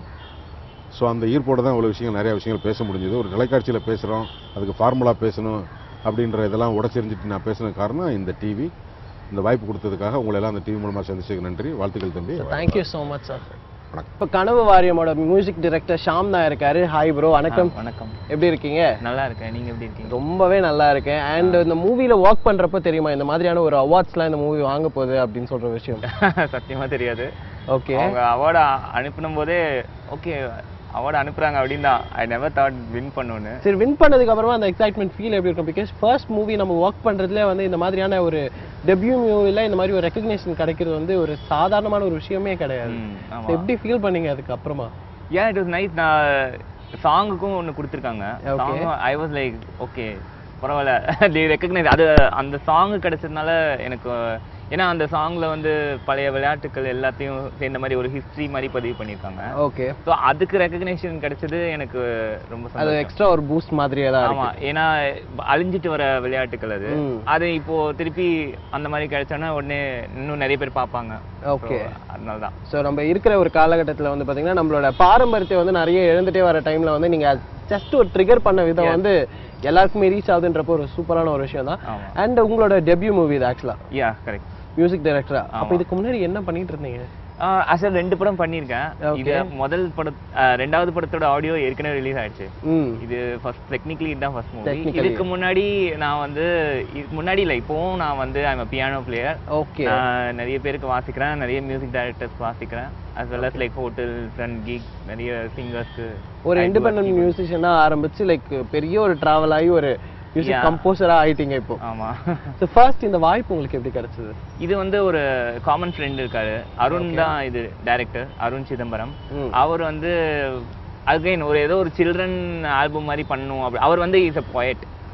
Speaker 4: ஸோ அந்த ஈர்ப்போடு தான் இவ்வளோ விஷயங்கள் நிறையா விஷயங்கள் பேச முடிஞ்சது. ஒரு தொலைக்காட்சியில் பேசுகிறோம், அதுக்கு ஃபார்முலா பேசணும் அப்படின்ற இதெல்லாம் உடச்செறிஞ்சிட்டு நான் பேசின காரணம் இந்த டிவி. இந்த வாய்ப்பு கொடுத்ததுக்காக உங்களை எல்லாம் அந்த டிவி மூலமாக சந்திச்சதுக்கு நன்றி. வாழ்த்துக்கள் தம்பி.
Speaker 1: Thank you so much sir. இப்போ கனவு வாரியமோட மியூசிக் டைரக்டர் ஷாம் தான் இருக்காரு. Hi bro. வணக்கம்.
Speaker 11: வணக்கம்.
Speaker 1: எப்படி இருக்கீங்க?
Speaker 11: நல்லா இருக்கேன். நீங்க எப்படி இருக்கீங்க?
Speaker 1: ரொம்பவே நல்லா இருக்கேன். அண்ட் இந்த மூவில ஒர்க் பண்றப்ப தெரியுமா இந்த மாதிரியான ஒரு அவார்ட்ஸ்லாம் இந்த மூவி வாங்க போகுது அப்படின்னு சொல்ற விஷயம்?
Speaker 11: சத்தியமா தெரியாது.
Speaker 1: ஓகே.
Speaker 11: அவங்க அவார்டு அனுப்பினும் போதே ஓகே அவார்டு அனுப்புறாங்க அப்படின்னு தான் ஐ நெவர் தாட் வின் பண்ணுன்னு.
Speaker 1: சரி, வின் பண்ணதுக்கு அப்புறமா அந்த எக்ஸைட்மெண்ட் ஃபீல் எப்படி இருக்கும்? பிகாஸ் ஃபர்ஸ்ட் மூவி நம்ம ஒர்க் பண்றதுல வந்து இந்த மாதிரியான ஒரு டெபியூ மூவில இந்த மாதிரி ஒரு ரெகக்னிஷன் கிடைக்கிறது வந்து ஒரு சாதாரணமான ஒரு விஷயமே கிடையாது. எப்படி ஃபீல் பண்ணீங்க அதுக்கு அப்புறமா?
Speaker 11: Yeah, it was nice. நான் சாங்குக்கும் ஒன்று கொடுத்துருக்காங்க. ஐ வாஸ் லைக் ஓகே பரவாயில்ல, தி ரெகக்னைஸ். அது அந்த சாங்கு கிடைச்சதுனால எனக்கு, ஏன்னா அந்த சாங்ல வந்து பழைய விளையாட்டுகள் எல்லாத்தையும் சேர்ந்த மாதிரி ஒரு ஹிஸ்டரி மாதிரி பதிவு பண்ணியிருக்காங்க.
Speaker 1: ஓகே.
Speaker 11: ஸோ அதுக்கு ரெகக்னேஷன் கிடைச்சது எனக்கு ரொம்ப சந்தோஷம்.
Speaker 1: அது எக்ஸ்ட்ரா ஒரு பூஸ்ட் மாதிரியே தான்.
Speaker 11: ஆமா, ஏன்னா அழிஞ்சிட்டு வர விளையாட்டுகள் அது அது இப்போ திருப்பி அந்த மாதிரி கிடைச்சோன்னா உடனே இன்னும் நிறைய பேர் பார்ப்பாங்க.
Speaker 1: ஓகே,
Speaker 11: அதனால தான்.
Speaker 1: ஸோ நம்ம இருக்கிற ஒரு காலகட்டத்தில் வந்து பார்த்தீங்கன்னா நம்மளோட பாரம்பரியத்தை வந்து நிறைய இழந்துட்டே வர டைம்ல வந்து நீங்க ஜஸ்ட் ஒரு ட்ரிகர் பண்ண விதம் வந்து எல்லாருக்குமே ரீச் ஆகுதுன்றப்போ ஒரு சூப்பரான ஒரு விஷயம் தான். அண்ட் உங்களோட டெபியூ மூவி இது ஆக்சுவலா.
Speaker 11: Yeah correct.
Speaker 1: மியூசிக் டைரக்டரா. அப்போ இதுக்கு முன்னாடி என்ன பண்ணிட்டு இருந்தீங்க?
Speaker 11: ஆக்சுவலா ரெண்டு படம் பண்ணியிருக்கேன். இது முதல் படம், ரெண்டாவது படத்தோட ஆடியோ ஏற்கனவே ரிலீஸ் ஆயிடுச்சு. இது ஃபர்ஸ்ட் டெக்னிக்கலி இதுதான் ஃபர்ஸ்ட் மூவி. இதுக்கு முன்னாடி நான் வந்து முன்னாடி இல்லை இப்போவும் நான் வந்து I am piano player.
Speaker 1: Okay.
Speaker 11: நிறைய பேருக்கு வாசிக்கிறேன், நிறைய மியூசிக் டைரக்டர்ஸ் வாசிக்கிறேன், as well as like hotels and gigs, நிறைய சிங்கர்ஸ்க்கு
Speaker 1: ஒரு இண்டிபெண்டன்ட் மியூசிஷியனா ஆரம்பிச்சு லைக் பெரிய ஒரு டிராவல் ஆகி ஒரு மியூசிக் கம்போசரா ஆயிட்டீங்க இப்போ.
Speaker 11: ஆமா.
Speaker 1: சோ ஃபர்ஸ்ட் இந்த வாய்ப்பு உங்களுக்கு எப்படி கிடைச்சது?
Speaker 11: இது வந்து ஒரு காமன் ஃப்ரெண்ட் இருக்காரு, அருண் தான் இது டைரக்டர், அருண் சிதம்பரம். அவர் வந்து அகைன் ஒரு ஏதோ ஒரு சில்ட்ரன் ஆல்பம் மாதிரி பண்ணணும் அப்படி. அவர் வந்து இஸ் அ போயட்.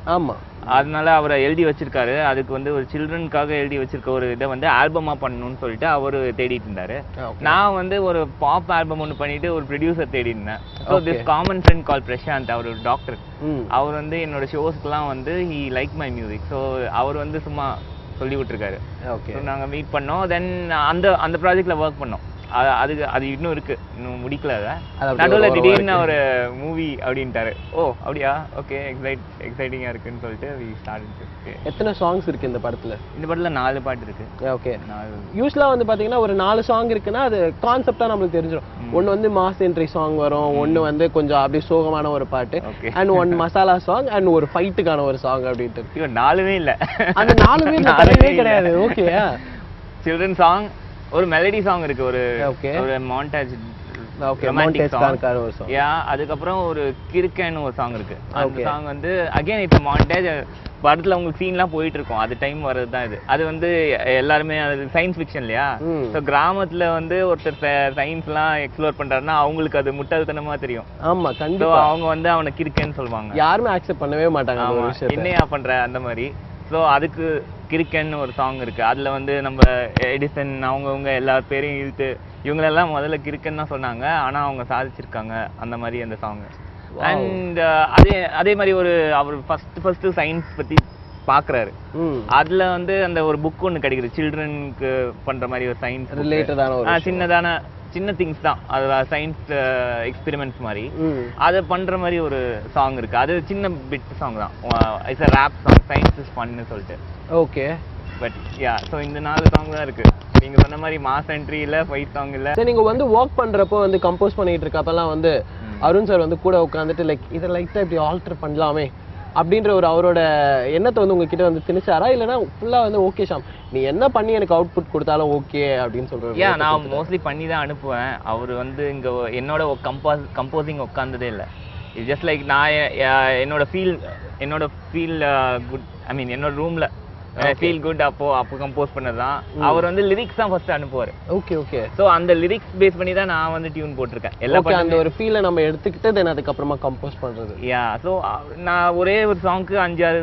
Speaker 1: ஆமா.
Speaker 11: அதனால அவரை எழுதி வச்சிருக்காரு. அதுக்கு வந்து ஒரு சில்ட்ரனுக்காக எழுதி வச்சிருக்க ஒரு இதை வந்து ஆல்பமா பண்ணணும்னு சொல்லிட்டு அவரு தேடிட்டு இருந்தாரு. நான் வந்து ஒரு பாப் ஆல்பம் ஒன்று பண்ணிட்டு ஒரு ப்ரொடியூசர் தேடி இருந்தேன். So this common friend call Prashanth, அவர் ஒரு டாக்டர். அவர் வந்து என்னோட ஷோஸ்க்குலாம் வந்து he like my music. So அவர் வந்து சும்மா சொல்லி விட்டுருக்காரு.
Speaker 1: ஓகே.
Speaker 11: நாங்கள் மீட் பண்ணோம். தென் அந்த அந்த ப்ராஜெக்ட்ல ஒர்க் பண்ணோம். அதுக்கு அது இன்னும் இருக்கு, இன்னும் முடிக்கல. நடுவில் திடீர்னு ஒரு மூவி அப்படின்ட்டாரு. ஓ அப்படியா, ஓகே, எக்ஸைட் எக்ஸைட்டிங்கா இருக்குன்னு சொல்லிட்டு வி ஸ்டார்ட்.
Speaker 1: எத்தனை சாங்ஸ் இருக்கு இந்த படத்துல?
Speaker 11: இந்த படத்துல நாலு பாட்டு இருக்கு.
Speaker 1: ஓகே. யூஸ்வலா வந்து பாத்தீங்கன்னா ஒரு நாலு சாங் இருக்குன்னா அது கான்செப்டா நம்மளுக்கு தெரிஞ்சிடும். ஒன்னு வந்து மாஸ் என்ட்ரி சாங் வரும், ஒன்னு வந்து கொஞ்சம் அப்படியே சோகமான ஒரு பாட்டு, and one masala song, and ஒரு ஃபைட்டுக்கான ஒரு சாங் அப்படின்ட்டு.
Speaker 11: இவன் நாலுமே இல்ல,
Speaker 1: அந்த நாலுமே கிடையவே கிடையாது. ஓகே.
Speaker 11: சில்ட்ரன் சாங், ஒரு மெலடி சாங் இருக்கு, ஒரு ஒரு மான்டேஜ் ரொமான்டிக் சாங் ஒரு சாங். யா, அதுக்கப்புறம் ஒரு கிறுக்கன்னு ஒரு சாங் இருக்கு. அந்த சாங் வந்து அகைன் இட்ஸ் மான்டேஜ். படத்துல உங்களுக்கு சீன்லாம் போயிட்டு இருக்கும், அது டைம் வர்றது தான் இது. அது வந்து எல்லாருமே அது சயின்ஸ் ஃபிக்ஷன் இல்லையா? ஸோ கிராமத்துல வந்து ஒருத்தர் சயின்ஸ்லாம் எக்ஸ்ப்ளோர் பண்றாருன்னா அவங்களுக்கு அது முட்டாள்தனமா தெரியும்.
Speaker 1: ஆமா, கண்டிப்பா.
Speaker 11: அவங்க வந்து அவனை கிறுக்கன்னு சொல்லுவாங்க.
Speaker 1: யாருமே அக்செப்ட் பண்ணவே மாட்டாங்க.
Speaker 11: என்னையா பண்ற அந்த மாதிரி. ஸோ அதுக்கு கிரிக்கன்னு ஒரு சாங் இருக்கு. அதுல வந்து நம்ம எடிசன் அவங்கவுங்க எல்லா பேரையும் இழுத்து இவங்களெல்லாம் முதல்ல கிரிக்கன் தான் சொன்னாங்க, ஆனா அவங்க சாதிச்சிருக்காங்க அந்த மாதிரி அந்த சாங். அண்ட் அதே அதே மாதிரி ஒரு அவர் ஃபர்ஸ்ட் ஃபர்ஸ்ட் சயின்ஸ் பத்தி பாக்குறாரு. அதுல வந்து அந்த ஒரு புக் ஒன்று கிடைக்குது, சில்ட்ரனுக்கு பண்ற மாதிரி ஒரு சயின்ஸ் ரிலேட்டடான சின்னதான சின்ன திங்ஸ் தான், அது சயின்ஸ் எக்ஸ்பெரிமெண்ட்ஸ் மாதிரி. அதை பண்ற மாதிரி ஒரு சாங் இருக்கு. அது சின்ன பிட் சாங் தான், it's a rap song, science is funன்னு சொல்லிட்டு.
Speaker 1: ஓகே.
Speaker 11: பட் யா, ஸோ இந்த நாலு சாங் தான் இருக்கு. நீங்க சொன்ன மாதிரி மாஸ் என்ட்ரி இல்ல, ஃபைட் சாங் இல்ல.
Speaker 1: சரி, நீங்க வந்து ஒர்க் பண்றப்போ வந்து கம்போஸ் பண்ணிட்டு இருக்கப்பெல்லாம் வந்து அருண் சார் வந்து கூட உட்காந்துட்டு லைக் இதை லைட்டா இப்படி ஆல்டர் பண்ணலாமே அப்படின்ற ஒரு அவரோட எண்ணத்தை வந்து உங்ககிட்ட வந்து திணிச்சாரா, இல்லைன்னா ஃபுல்லா வந்து ஓகே ஷாம் நீ என்ன பண்ணி எனக்கு அவுட்புட் கொடுத்தாலும் ஓகே அப்படின்னு சொல்றேன்?
Speaker 11: யா, நான் மோஸ்ட்லி பண்ணி தான் அனுப்புவேன். அவர் வந்து இங்க என்னோட கம்போஸ் கம்போசிங் உட்காந்ததே இல்லை. இட்ஸ் ஜஸ்ட் லைக் நான் என்னோட ஃபீல் என்னோட ஃபீல் குட், ஐ மீன் என்னோட ரூம்ல ஃபீல் குட் அப்போ அப்போ கம்போஸ் பண்ணதான். அவர் வந்து லிரிக்ஸ் தான் ஃபர்ஸ்ட் அனுப்புவார்.
Speaker 1: Okay okay.
Speaker 11: ஸோ அந்த லிரிக்ஸ் பேஸ் பண்ணி தான் நான் வந்து டியூன் போட்டிருக்கேன். எல்லா
Speaker 1: அந்த ஒரு ஃபீலை நம்ம எடுத்துக்கிட்டு தென் அதுக்கப்புறமா கம்போஸ் பண்றது.
Speaker 11: யா, ஸோ நான் ஒரே ஒரு சாங்க்கு அஞ்சாறு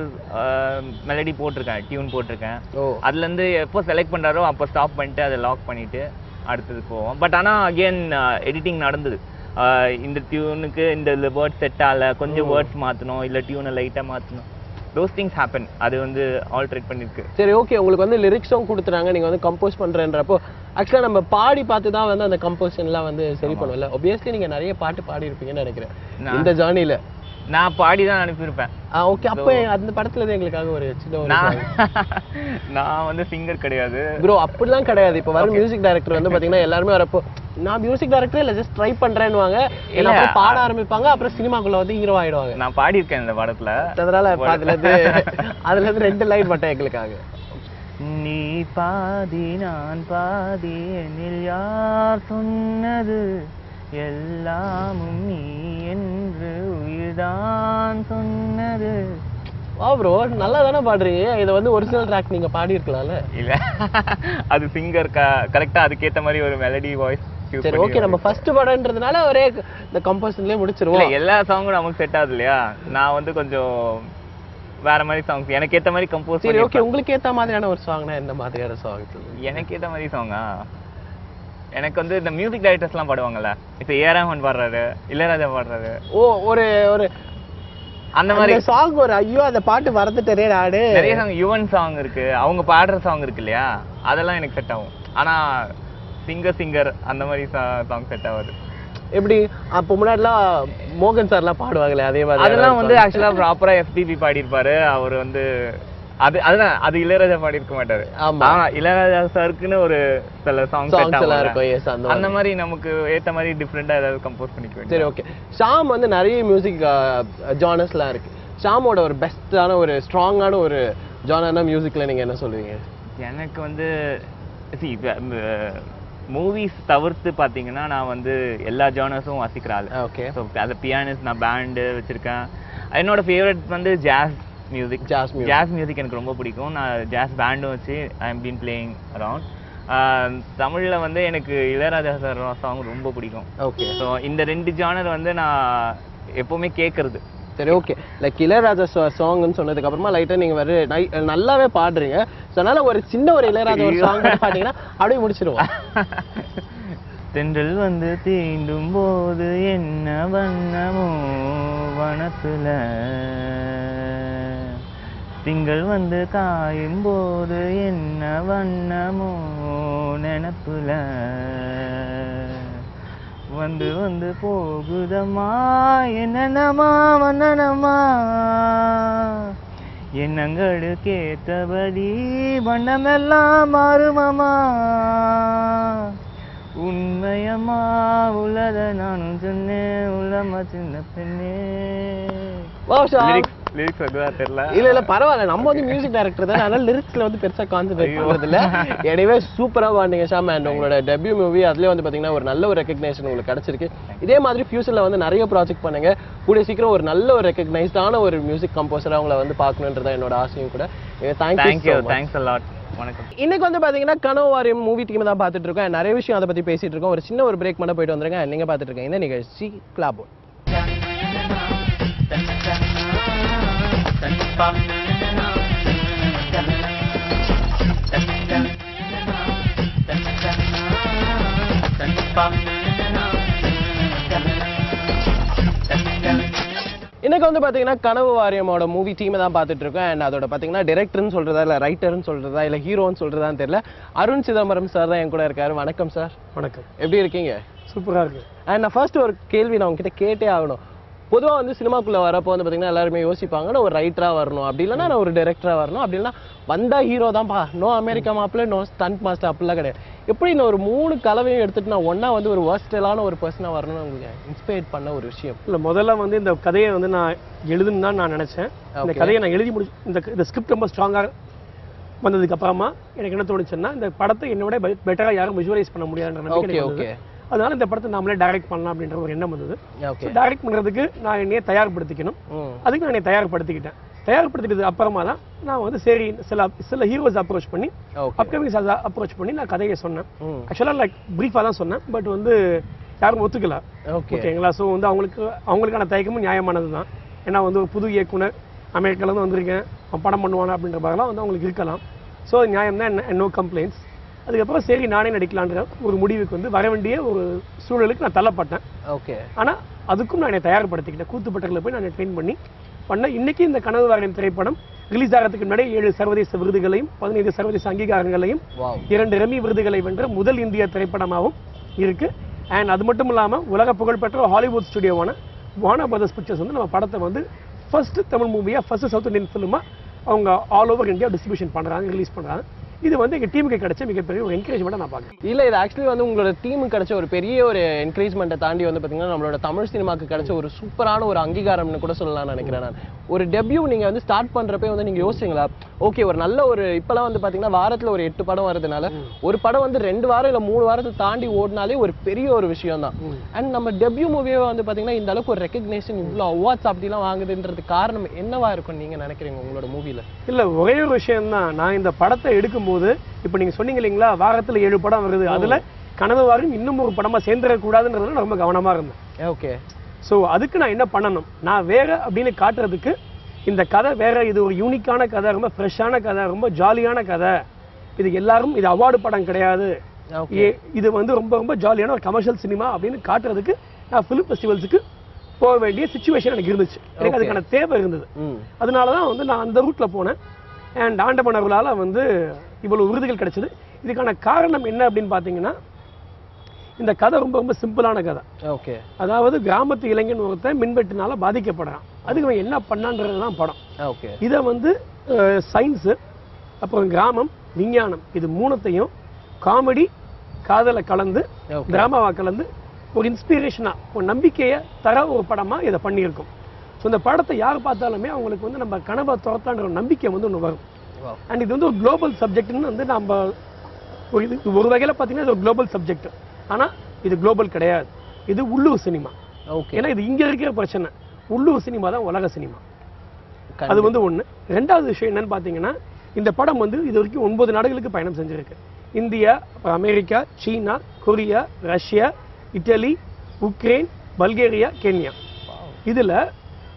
Speaker 11: மெலடி போட்டிருக்கேன், டியூன் போட்டிருக்கேன். அதுல இருந்து எப்போ செலக்ட் பண்றாரோ அப்போ ஸ்டாப் பண்ணிட்டு அதை லாக் பண்ணிட்டு அடுத்தது போவோம். பட் ஆனா அகெயின் எடிட்டிங் நடந்தது. இந்த டியூனுக்கு இந்த வேர்ட் செட் ஆகல, கொஞ்சம் வேர்ட்ஸ் மாற்றணும், இல்லை டியூனை லைட்டாக மாற்றணும். those things happen. அது வந்து ஆல்டரேட் பண்ணிருக்கு.
Speaker 1: சரி, ஓகே. உங்களுக்கு வந்து லிரிக்ஸும் கொடுத்துறாங்க, நீங்க வந்து கம்போஸ் பண்றேன்றப்போ ஆக்சுவலா நம்ம பாடி பார்த்து தான் வந்து அந்த கம்போசிஷன்லாம் வந்து சரி பண்ணுவோம்ல. obviously நீங்க நிறைய பாட்டு பாடி இருப்பீங்கன்னு நினைக்கிறேன் இந்த ஜர்னில.
Speaker 11: நான் பாடி தான் அனுப்பியிருப்பேன்.
Speaker 1: ஓகே. அப்போ அந்த படத்துல இருந்து எங்களுக்காக ஒரு சின்ன ஒரு
Speaker 11: நான் வந்து சிங்கர் கிடையாது
Speaker 1: ப்ரோ, அப்படிலாம் கிடையாது. இப்போ வர மியூசிக் டைரக்டர் வந்து பாத்தீங்கன்னா எல்லாருமே வரப்போ நான் மியூசிக் டைரக்டர் இல்ல ஜஸ்ட் ட்ரை பண்றேன்னுவாங்க, இல்ல பாட ஆரம்பிப்பாங்க, அப்புறம் சினிமாக்குள்ள வந்து ஹீரோ ஆயிடுவாங்க.
Speaker 11: நான் பாடி இருக்கேன் இந்த படத்துல,
Speaker 1: அதனால அதுல இருந்து அதுல இருந்து ரெண்டு லைன் மட்டும் எங்களுக்காக.
Speaker 11: நீ பாதி நான் பாதி என்னில் யார் சொன்னது, எல்லாமும் நீ என்று உயிர்தான் சொன்னது.
Speaker 1: வா ப்ரோ, நல்லா தானே பாடுறீங்க. இதை வந்து ஒரிஜினல் ட்ராக் நீங்க பாடி இருக்கலாம்ல.
Speaker 11: இல்ல, அது சிங்கர் கரெக்டா அதுக்கேத்த மாதிரி ஒரு மெலடி வாய்ஸ்.
Speaker 1: சரி, ஓகே. நம்ம ஃபர்ஸ்ட் படம்ன்றதுனால ஒரே இந்த கம்போசிஷன்லயே முடிச்சிருவோம்.
Speaker 11: எல்லா சாங்கும் நமக்கு செட் ஆகுது இல்லையா? நான் வந்து கொஞ்சம் வேற மாதிரி சாங்ஸ் எனக்கு ஏத்த மாதிரி கம்போஸ்.
Speaker 1: சரி, ஓகே. உங்களுக்கு ஏத்த மாதிரியான ஒரு சாங்னா எந்த மாதிரியான சாங்?
Speaker 11: எனக்கு ஏத்த மாதிரி சாங்கா, எனக்கு வந்து இந்த மியூசிக் டைரக்டர்ஸ்லாம் பாடுவாங்கல்ல, இப்போ ஏ ரஹ்மான் பாடுறாரு, இளையராஜா பாடுறாரு,
Speaker 1: ஓ ஒரு ஒரு
Speaker 11: அந்த மாதிரி
Speaker 1: சாங், ஒரு ஐயோ அந்த பாட்டு மறந்துட்டே நாடு.
Speaker 11: நிறைய சாங் யுவன் சாங் இருக்கு, அவங்க பாடுற சாங் இருக்கு இல்லையா, அதெல்லாம் எனக்கு செட் ஆகும். ஆனா சிங்கர் சிங்கர் அந்த மாதிரி சாங் செட் ஆகாது.
Speaker 1: எப்படி அப்போ முன்னாடிலாம் மோகன் சார்லாம் பாடுவாங்களே அதே மாதிரி?
Speaker 11: அதெல்லாம் வந்து ஆக்சுவலா ப்ராப்பரா எஃபிபி பாடியிருப்பாரு அவர் வந்து. அது அதுதான் அது இளையராஜா பாடி இருக்க மாட்டாரு. ஆமா, இளையராஜா சாருக்குன்னு ஒரு சில சாங்ஸ் எல்லாம் இருக்கும். அந்த மாதிரி நமக்கு ஏத்த மாதிரி டிஃபரெண்டா ஏதாவது கம்போஸ் பண்ணிக்க வேண்டியது.
Speaker 1: சரி, ஓகே. ஷாம் வந்து நிறைய மியூசிக் ஜானர்ஸ்லாம் இருக்கு. ஷாமோட ஒரு பெஸ்டான ஒரு ஸ்ட்ராங்கான ஒரு ஜானர்னா மியூசிக்ல நீங்க என்ன சொல்லுவீங்க?
Speaker 11: எனக்கு வந்து மூவிஸ் தவிர்த்து பாத்தீங்கன்னா நான் வந்து எல்லா ஜானர்ஸும் வாசிக்கிற ஆள்.
Speaker 1: Okay.
Speaker 11: So as a pianist நான் பேண்டு வச்சிருக்கேன். என்னோட ஃபேவரட் வந்து jazz music. Jazz music jazz music எனக்கு ரொம்ப பிடிக்கும். நான் ஜாஸ் பேண்டும் வச்சு I am been playing around. தமிழ்ல வந்து எனக்கு இளையராஜா சார் சாங் ரொம்ப பிடிக்கும்.
Speaker 1: ஓகே.
Speaker 11: ஸோ இந்த ரெண்டு ஜானர் வந்து நான் எப்பவுமே கேட்கறது.
Speaker 1: சரி ஓகே லைக் இளையராஜா சாங்னு சொன்னதுக்கு அப்புறமா லைட்டா நீங்க வர நல்லாவே பாடுறீங்க ஸோ அதனால ஒரு சின்ன ஒரு இளையராஜா ஒரு சாங் பாத்தீங்கன்னா அப்படியே முடிச்சிருவோம்.
Speaker 11: தென்றல் வந்து தீண்டும் போது என்ன வண்ணமோ வனத்துல, திங்கள் வந்து காயும் போது என்ன வண்ணமோ நினப்புல, வந்து வந்து போகுதம்மா என்னமா வண்ணனமா, எண்ணங்களுக்கு ஏற்றபடி வண்ணமெல்லாம் மாறுமமா, உண்மையம்மா உள்ளத நானும் சொன்னேன் உள்ளம்மா சின்ன பெண்ணே. லிரிக்ஸ் அதுவா தெரியல.
Speaker 1: இல்ல இல்ல பரவாயில்ல, நம்ம வந்து மியூசிக் டைரக்டர் தான், அதனால லிரிக்ஸ்ல வந்து பெருசா கான்சென்ட்ரேட் பண்றது இல்ல. எனிவே சூப்பரா பாடுனீங்க ஷாம். அண்ட் உங்களோட டெபியூ மூவி அதுலயே வந்து பாத்தீங்கன்னா ஒரு நல்ல ஒரு ரெகக்னேஷன் உங்களுக்கு கிடைச்சிருக்கு. இதே மாதிரி ஃபியூச்சர்ல வந்து நிறைய ப்ராஜெக்ட் பண்ணுங்க. கூடிய சீக்கிரம் ஒரு நல்ல ஒரு ரெகக்னைஸ்டான ஒரு மியூசிக் கம்போசரா உங்களை வந்து பார்க்கணுன்றதா என்னோட ஆசையும் கூட.
Speaker 11: Thank you thanks a lot. வணக்கம்.
Speaker 1: இன்னைக்கு வந்து பாத்தீங்கன்னா கனவு வாரியம் மூவி டீம் தான் பார்த்துட்டு இருக்கோம். நிறைய விஷயம் அதை பத்தி பேசிட்டு இருக்கோம். ஒரு சின்ன ஒரு பிரேக் மட்டும் போயிட்டு வந்துருங்க. நீங்க பார்த்துட்டு இருக்கீங்க இந்த நிகழ்ச்சி கிளாப் போர்ட். இன்னைக்கு வந்து பாத்தீங்கன்னா கனவு வாரியமோட மூவி டீமை தான் பார்த்துட்டு இருக்கோம். அண்ட் அதோட பாத்தீங்கன்னா டைரக்டர்னு சொல்றதா இல்ல ரைட்டர்னு சொல்றதா இல்ல ஹீரோன்னு சொல்றதான்னு தெரியல. அருண் சிதம்பரம் சார் தான் என் கூட இருக்காரு. வணக்கம் சார்.
Speaker 6: வணக்கம்.
Speaker 1: எப்படி இருக்கீங்க?
Speaker 6: சூப்பரா இருக்கு.
Speaker 1: அண்ட் நான் ஃபர்ஸ்ட் ஒரு கேள்வி நான் உங்ககிட்ட கேட்டே ஆகணும். பொதுவாக வந்து சினிமாக்குள்ள வரப்போ வந்து பார்த்தீங்கன்னா எல்லாருமே யோசிப்பாங்க நான் ஒரு ரைட்டராக வரணும், அப்படி இல்லைன்னா நான் ஒரு டைரக்டராக வரணும், அப்படி இல்லைன்னா வந்தா ஹீரோ தான்ப்பா, நோ அமெரிக்கா மாப்பிள்ள, நோ ஸ்டண்ட் மாஸ்டர் அப்படிலாம் கிடையாது. எப்படி நான் ஒரு மூணு கலவையும் எடுத்துட்டு நான் ஒன்னா வந்து ஒரு வர்ஸ்டலான ஒரு பர்சனாக வரணும்னு உங்களுக்கு இன்ஸ்பயர் பண்ண ஒரு விஷயம்?
Speaker 6: இல்லை, முதல்ல வந்து இந்த கதையை வந்து நான் எழுதுன்னு தான் நான் நினச்சேன். இந்த கதையை நான் எழுதி முடிச்சு இந்த இந்த ஸ்கிரிப்ட் ரொம்ப ஸ்ட்ராங்காக வந்ததுக்கு அப்புறமா எனக்கு என்ன தோணுச்சுன்னா இந்த படத்தை என்னோட பெட்டராக யாரும் விஷுவலைஸ் பண்ண முடியாதுன்ற. அதனால இந்த படத்தை நாமளே டைரக்ட் பண்ணலாம் அப்படின்ற ஒரு எண்ணம் வந்தது. டைரக்ட் பண்றதுக்கு நான் என்னையே தயார்படுத்திக்கணும். அதுக்கு நான் என்னை தயார்படுத்திக்கிட்டேன். தயார்படுத்திட்டது அப்புறமா தான் நான் வந்து சரி சில சில ஹீரோஸ் அப்ரோச் பண்ணி அப்கமிங் அப்ரோச் பண்ணி நான் கதையை சொன்னேன். ஆக்சுவலாக லைக் பிரீஃபாக தான் சொன்னேன். பட் வந்து யாரும் ஒத்துக்கல. ஓகேங்களா? ஸோ வந்து அவங்களுக்கு அவங்களுக்கான தயக்கமும் நியாயமானது தான். ஏன்னா வந்து ஒரு புது இயக்குனர் அமெரிக்காவிலேருந்து வந்திருக்கேன், அவன் படம் பண்ணுவானா அப்படின்ற மாதிரிலாம் வந்து அவங்களுக்கு இருக்கலாம். ஸோ நியாயம் தான், நோ கம்ப்ளைண்ட்ஸ். அதுக்கப்புறம் சரி நானே நடிக்கலான்ற ஒரு முடிவுக்கு வந்து வர வேண்டிய ஒரு சூழலுக்கு நான் தள்ளப்பட்டேன்.
Speaker 1: ஓகே.
Speaker 6: ஆனால் அதுக்கும் நான் என்னை தயார்படுத்திக்கிட்டேன். கூத்துப்பட்டர்களை போய் நான் ட்ரெயின் பண்ணி பண்ணேன். இன்னைக்கு இந்த கனவு வாரியம் திரைப்படம் ரிலீஸ் ஆகிறதுக்கு முன்னாடி ஏழு சர்வதேச விருதுகளையும் பதினைந்து சர்வதேச அங்கீகாரங்களையும் இரண்டு ரெமி விருதுகளை வென்ற முதல் இந்திய திரைப்படமாகவும் இருக்கு. அண்ட் அது மட்டும் இல்லாமல் உலக புகழ்பெற்ற ஹாலிவுட் ஸ்டுடியோவான வார்னர் பிரதர்ஸ் பிக்சர்ஸ் வந்து நம்ம படத்தை வந்து ஃபர்ஸ்ட் தமிழ் மூவியாக ஃபர்ஸ்ட் சவுத் இந்தியன் ஃபிலிமாக அவங்க ஆல் ஓவர் இந்தியா டிஸ்ட்ரிபியூஷன் பண்ணுறாங்க, ரிலீஸ் பண்ணுறாங்க. இது வந்து எங்கள் டீமுக்கு கிடைச்ச மிகப்பெரிய ஒரு என்கரேஜ்மெண்ட்டாக நான் பார்க்குறேன்.
Speaker 1: இல்லை, இது ஆக்சுவலி வந்து உங்களோட டீமுக்கு கிடைச்ச ஒரு பெரிய ஒரு என்கரேஜ்மெண்ட்டை தாண்டி வந்து பார்த்தீங்கன்னா நம்மளோட தமிழ் சினிமாக்கு கிடைச்ச ஒரு சூப்பரான ஒரு அங்கீகாரம்னு கூட சொல்லலாம்னு நினைக்கிறேன் நான். ஒரு டெபியூ நீங்கள் வந்து ஸ்டார்ட் பண்ணுறப்பே வந்து நீங்கள் யோசிச்சிங்களா, ஓகே ஒரு நல்ல ஒரு இப்போலாம் வந்து பார்த்தீங்கன்னா வாரத்தில் ஒரு எட்டு படம் வரதுனால ஒரு படம் வந்து ரெண்டு வாரம் இல்லை மூணு வாரத்தை தாண்டி ஓடினாலே ஒரு பெரிய ஒரு விஷயம் தான். அண்ட் நம்ம டெபியூ மூவியை வந்து பார்த்தீங்கன்னா இந்த அளவுக்கு ஒரு ரெக்கக்னேஷன் இவ்வளோ அவார்ட்ஸ் அப்படிலாம் வாங்குதுன்றது காரணம் என்னவா இருக்கும் நீங்கள் நினைக்கிறீங்க உங்களோட மூவியில்?
Speaker 6: இல்லை, ஒரே ஒரு விஷயம் தான். நான் இந்த படத்தை எடுக்கும்போது இப்போ நீங்கள் சொன்னீங்க இல்லைங்களா, வாரத்தில் ஏழு படம் வருது, அதில் கனவு வாரியம் இன்னும் ஒரு படமாக சேர்ந்துடக்கூடாதுன்றதுல நான் ரொம்ப கவனமாக இருந்தேன்.
Speaker 1: ஓகே.
Speaker 6: ஸோ அதுக்கு நான் என்ன பண்ணணும், நான் வேற அப்படின்னு காட்டுறதுக்கு இந்த கதை வேற, இது ஒரு யூனிக்கான கதை, ரொம்ப ஃப்ரெஷ்ஷான கதை, ரொம்ப ஜாலியான கதை, இது எல்லாரும் இது அவார்டு படம் கிடையாது, இது வந்து ரொம்ப ரொம்ப ஜாலியான ஒரு கமர்ஷியல் சினிமா அப்படின்னு காட்டுறதுக்கு நான் ஃபிலிம் ஃபெஸ்டிவல்ஸுக்கு போக வேண்டிய சிச்சுவேஷன் எனக்கு இருந்துச்சு. எனக்கு அதுக்கான தேவை இருந்தது. அதனால தான் வந்து நான் அந்த ரூட்டில் போனேன். அண்ட் ஆண்டவன் அருளால் வந்து இவ்வளோ விருதுகள் கிடைச்சது. இதுக்கான காரணம் என்ன அப்படின்னு பார்த்தீங்கன்னா, இந்த கதை ரொம்ப ரொம்ப சிம்பிளான கதை.
Speaker 1: ஓகே.
Speaker 6: அதாவது கிராமத்து இளைஞன் ஒருத்தன் மின்வெட்டுனால பாதிக்கப்படுறான். அதுக்கு அவன் என்ன பண்ணான்றது தான் படம்.
Speaker 1: ஓகே.
Speaker 6: இதை வந்து சயின்ஸு, அப்புறம் கிராமம், விஞ்ஞானம், இது மூணுத்தையும் காமெடி காதலை கலந்து டிராமாவாக கலந்து ஒரு இன்ஸ்பிரேஷனாக ஒரு நம்பிக்கையை தர ஒரு படமாக இதை பண்ணியிருக்கோம். ஸோ இந்த படத்தை யார் பார்த்தாலுமே அவங்களுக்கு வந்து நம்ம கனவை துரத்தான்ற ஒரு நம்பிக்கை வந்து ஒன்று வரும். அண்ட் இது வந்து ஒரு குளோபல் சப்ஜெக்ட்னு வந்து நம்ம ஒரு இது ஒரு வகையில் பார்த்தீங்கன்னா இது ஒரு குளோபல் சப்ஜெக்ட். ஆனால் இது குளோபல் கிடையாது, இது உள்ளூர் சினிமா. ஓகே. ஏன்னா இது இங்கே இருக்கிற பிரச்சனை, உள்ளூர் சினிமா தான் உலக சினிமா. அது வந்து ஒன்று. ரெண்டாவது விஷயம் என்னன்னு பார்த்தீங்கன்னா, இந்த படம் வந்து இது வரைக்கும் ஒன்பது நாடுகளுக்கு பயணம் செஞ்சுருக்கு. இந்தியா, அமெரிக்கா, சீனா, Korea, Russia, Italy, Ukraine, Bulgaria, Kenya. இதில்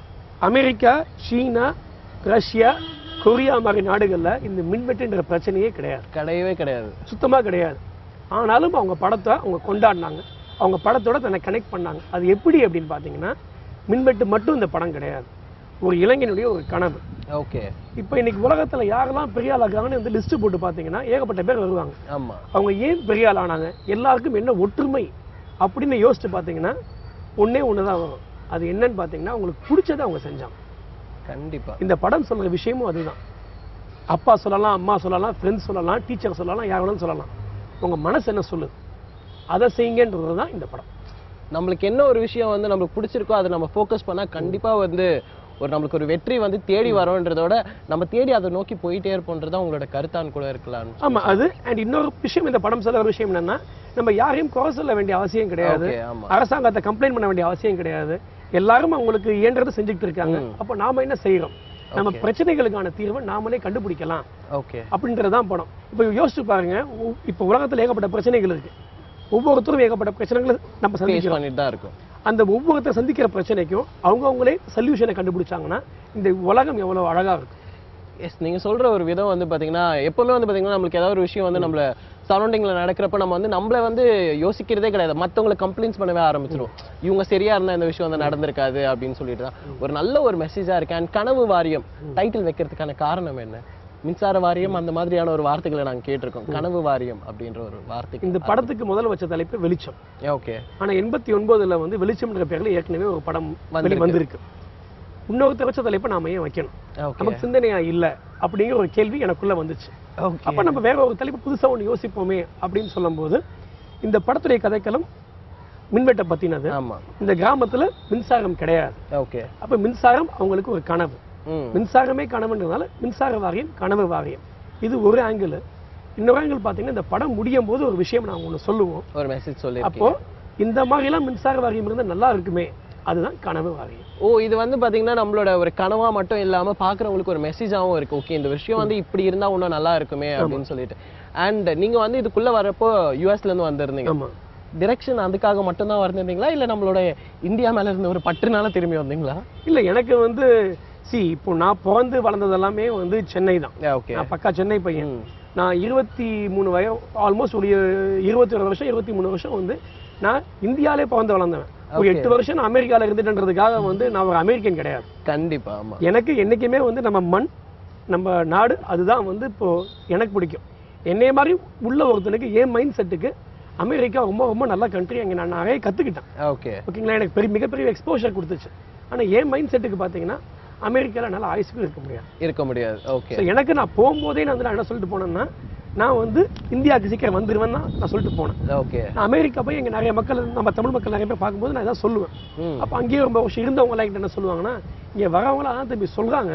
Speaker 6: அமெரிக்கா, சீனா, ரஷ்யா, கொரியா மாதிரி நாடுகளில் இந்த மின்வெட்டுன்ற பிரச்சனையே கிடையாது.
Speaker 1: கிடையவே கிடையாது,
Speaker 6: சுத்தமாக கிடையாது. ஆனாலும் அவங்க படத்தை அவங்க கொண்டாடினாங்க, அவங்க படத்தோட தன்னை கனெக்ட் பண்ணாங்க. அது எப்படி அப்படின்னு பார்த்தீங்கன்னா, மின்வெட்டு மட்டும் இந்த படம் கிடையாது, ஒரு இளைஞனுடைய ஒரு கனவு.
Speaker 1: ஓகே.
Speaker 6: இப்போ இன்னைக்கு உலகத்தில் யாரெல்லாம் பெரிய ஆளாகிறாங்கன்னு வந்து லிஸ்ட் போட்டு பார்த்தீங்கன்னா ஏகப்பட்ட பேர் வருவாங்க.
Speaker 1: ஆமாம்.
Speaker 6: அவங்க ஏன் பெரிய ஆள் ஆனாங்க, எல்லாருக்கும் என்ன ஒற்றுமை அப்படின்னு யோசிச்சு பார்த்தீங்கன்னா ஒன்னே ஒன்று தான் வரும். அது என்னன்னு பார்த்தீங்கன்னா, அவங்களுக்கு பிடிச்சதை அவங்க செஞ்சாங்க.
Speaker 1: கண்டிப்பா
Speaker 6: இந்த படம் சொல்ற விஷயமும் அதுதான். அப்பா சொல்லலாம், அம்மா சொல்லலாம், ஃப்ரெண்ட்ஸ் சொல்லலாம், டீச்சர் சொல்லலாம், யார் வேணாலும் சொல்லலாம். உங்க மனசு என்ன சொல்லுது அதை செய்யுங்கன்றது தான் இந்த படம்.
Speaker 1: நம்மளுக்கு என்ன ஒரு விஷயம் வந்து நம்மளுக்கு பிடிச்சிருக்கோ அதை நம்ம ஃபோக்கஸ் பண்ணா கண்டிப்பா வந்து ஒரு நம்மளுக்கு ஒரு வெற்றி வந்து தேடி வரோன்றதோட நம்ம தேடி அதை நோக்கி போயிட்டே இருப்போம்ன்றதா உங்களோட கருத்தான் கூட இருக்கலாம்.
Speaker 6: ஆமா அது. அண்ட் இன்னொரு விஷயம், இந்த படம் சொல்ற ஒரு விஷயம் என்னன்னா, நம்ம யாரையும் குறை சொல்ல வேண்டிய அவசியம் கிடையாது, அரசாங்கத்தை கம்ப்ளைண்ட் பண்ண வேண்டிய அவசியம் கிடையாது. எல்லாரும் அவங்களுக்கு இயன்றதை செஞ்சுட்டு இருக்காங்க. அப்ப நாம என்ன செய்யறோம், நம்ம பிரச்சனைகளுக்கான தீர்வை நாமளே கண்டுபிடிக்கலாம்.
Speaker 1: ஓகே.
Speaker 6: அப்படின்றதான் படம். இப்போ யோசிச்சு பாருங்க, இப்போ உலகத்துல ஏகப்பட்ட பிரச்சனைகள் இருக்கு, ஒவ்வொருத்தரும் ஏகப்பட்ட பிரச்சனைகளை நம்ம சந்திக்கிறோம்
Speaker 1: தான் இருக்கும்.
Speaker 6: அந்த ஒவ்வொருத்தர் சந்திக்கிற பிரச்சனைக்கும் அவங்க அவங்களே சொல்யூஷனை கண்டுபிடிச்சாங்கன்னா இந்த உலகம் எவ்வளவு அழகா இருக்கும்.
Speaker 1: எஸ், நீங்க சொல்ற ஒரு விதம் வந்து பாத்தீங்கன்னா, எப்பவுமே வந்து பாத்தீங்கன்னா நம்மளுக்கு ஏதாவது ஒரு விஷயம் வந்து நம்மள சரௌண்டிங்ல நடக்கிறப்ப நம்ம வந்து நம்மள வந்து யோசிக்கிறதே கிடையாது, மற்றவங்களை கம்ப்ளைண்ட்ஸ் பண்ணவே ஆரம்பிச்சிடும். இவங்க சரியா இருந்தா இந்த விஷயம் வந்து நடந்திருக்காது அப்படின்னு சொல்லிட்டு தான் ஒரு நல்ல ஒரு மெசேஜா இருக்கு. அண்ட் கனவு வாரியம் டைட்டில் வைக்கிறதுக்கான காரணம் என்ன? மின்சார வாரியம் அந்த மாதிரியான ஒரு வார்த்தைகளை நாங்க கேட்டிருக்கோம், கனவு வாரியம் அப்படின்ற ஒரு வார்த்தை.
Speaker 6: இந்த படத்துக்கு முதல்ல வச்ச தலைப்பு வெளிச்சம்.
Speaker 1: ஓகே.
Speaker 6: ஆனா எண்பத்தி ஒன்பதுல வந்து வெளிச்சம்ன்ற பேர்ல ஏற்கனவே ஒரு படம் வந்திருக்கு. இன்னொருத்த வச்ச தலைப்பை நாம ஏன் வைக்கணும், நமக்கு சிந்தனையா இல்ல அப்படிங்கிற ஒரு கேள்வி எனக்குள்ள வந்துச்சு. அப்ப நம்ம வேற ஒரு தலைப்பு புதுசா ஒண்ணு யோசிப்போமே அப்படின்னு சொல்லும் போது இந்த படத்துடைய கதைக்களம் மின்வெட்டை பத்தினது. இந்த கிராமத்துல மின்சாரம் கிடையாது.
Speaker 1: ஓகே.
Speaker 6: அப்ப மின்சாரம் அவங்களுக்கு ஒரு கனவு, மின்சாரமே கனவுன்றதுனால மின்சார வாரியம், கனவு வாரியம். இது ஒரு ஆங்கிள். இன்னொரு ஆங்கிள் பாத்தீங்கன்னா, இந்த படம் முடியும் போது ஒரு விஷயம் நாங்க ஒண்ணு சொல்லுவோம்,
Speaker 1: ஒரு மெசேஜ் சொல்லி,
Speaker 6: அப்போ இந்த மாதிரி எல்லாம் மின்சார வாரியம் இருந்தா நல்லா இருக்குமே, அதுதான் கனவு வாரியம்.
Speaker 1: ஓ, இது வந்து பாத்தீங்கன்னா நம்மளோட ஒரு கனவா மட்டும் இல்லாம பாக்குறவங்களுக்கு ஒரு மெசேஜாவும் இருக்கு. ஓகே, இந்த விஷயம் வந்து இப்படி இருந்தா இன்னும் நல்லா இருக்குமே அப்படின்னு சொல்லிட்டு. அண்ட் நீங்க வந்து இதுக்குள்ள வரப்போ யூஎஸ்ல இருந்து வந்திருந்தீங்க. டிரெக்ஷன் அதுக்காக மட்டும் தான் வந்திருந்தீங்களா, இல்ல நம்மளோட இந்தியா மேல இருந்த ஒரு பற்றுனால திரும்பி வந்தீங்களா?
Speaker 6: இல்ல, எனக்கு வந்து சி இப்போ நான் பிறந்து வளர்ந்தது எல்லாமே வந்து சென்னை தான். நான் பக்கா சென்னை பையன். நான் இருபத்தி மூணு வயது, ஆல்மோஸ்ட் ஒரு இருபத்தி ஒரு வருஷம் இருபத்தி மூணு வருஷம் வந்து நான் இந்தியாவிலே பிறந்து வளர்ந்தவன். ஒரு எட்டு வருஷம் நான் அமெரிக்காவில் இருந்துட்டேன்றதுக்காக வந்து நான் ஒரு அமெரிக்கன் கிடையாது.
Speaker 1: கண்டிப்பா. ஆமா.
Speaker 6: எனக்கு என்னைக்குமே வந்து நம்ம மண், நம்ம நாடு, அதுதான் வந்து இப்போ எனக்கு பிடிக்கும். என்னைய மாதிரி உள்ள ஒருத்தனுக்கு என் மைண்ட் செட்டுக்கு அமெரிக்கா ரொம்ப ரொம்ப நல்ல கண்ட்ரி. அங்கே நான் நிறைய கற்றுக்கிட்டேன்.
Speaker 1: ஓகே.
Speaker 6: ஓகேங்களா, எனக்கு பெரிய மிகப்பெரிய எக்ஸ்போஷர் கொடுத்துச்சு. ஆனால் என் மைண்ட் செட்டுக்கு பார்த்தீங்கன்னா அமெரிக்காவில் நல்ல ஆயுசுக்கு இருக்க முடியாது
Speaker 1: இருக்க முடியாது ஓகே.
Speaker 6: எனக்கு நான் போகும்போதே நான் வந்து நான் என்ன சொல்லிட்டு போனேன்னா, நான் வந்து இந்தியாவுக்கு சீக்கிரம் வந்துருவேன் தான் நான் சொல்லிட்டு போனேன்.
Speaker 1: ஓகே.
Speaker 6: நான் அமெரிக்கா போய் இங்கே நிறைய மக்கள், நம்ம தமிழ் மக்கள் நிறைய பேர் பார்க்கும்போது நான் இதான் சொல்லுவேன். அப்போ அங்கேயே ரொம்ப வருஷம் இருந்தவங்க எல்லாம் என்ன சொல்லுவாங்கன்னா, இங்கே வரவங்களாம் அதான் தம்பி சொல்றாங்க,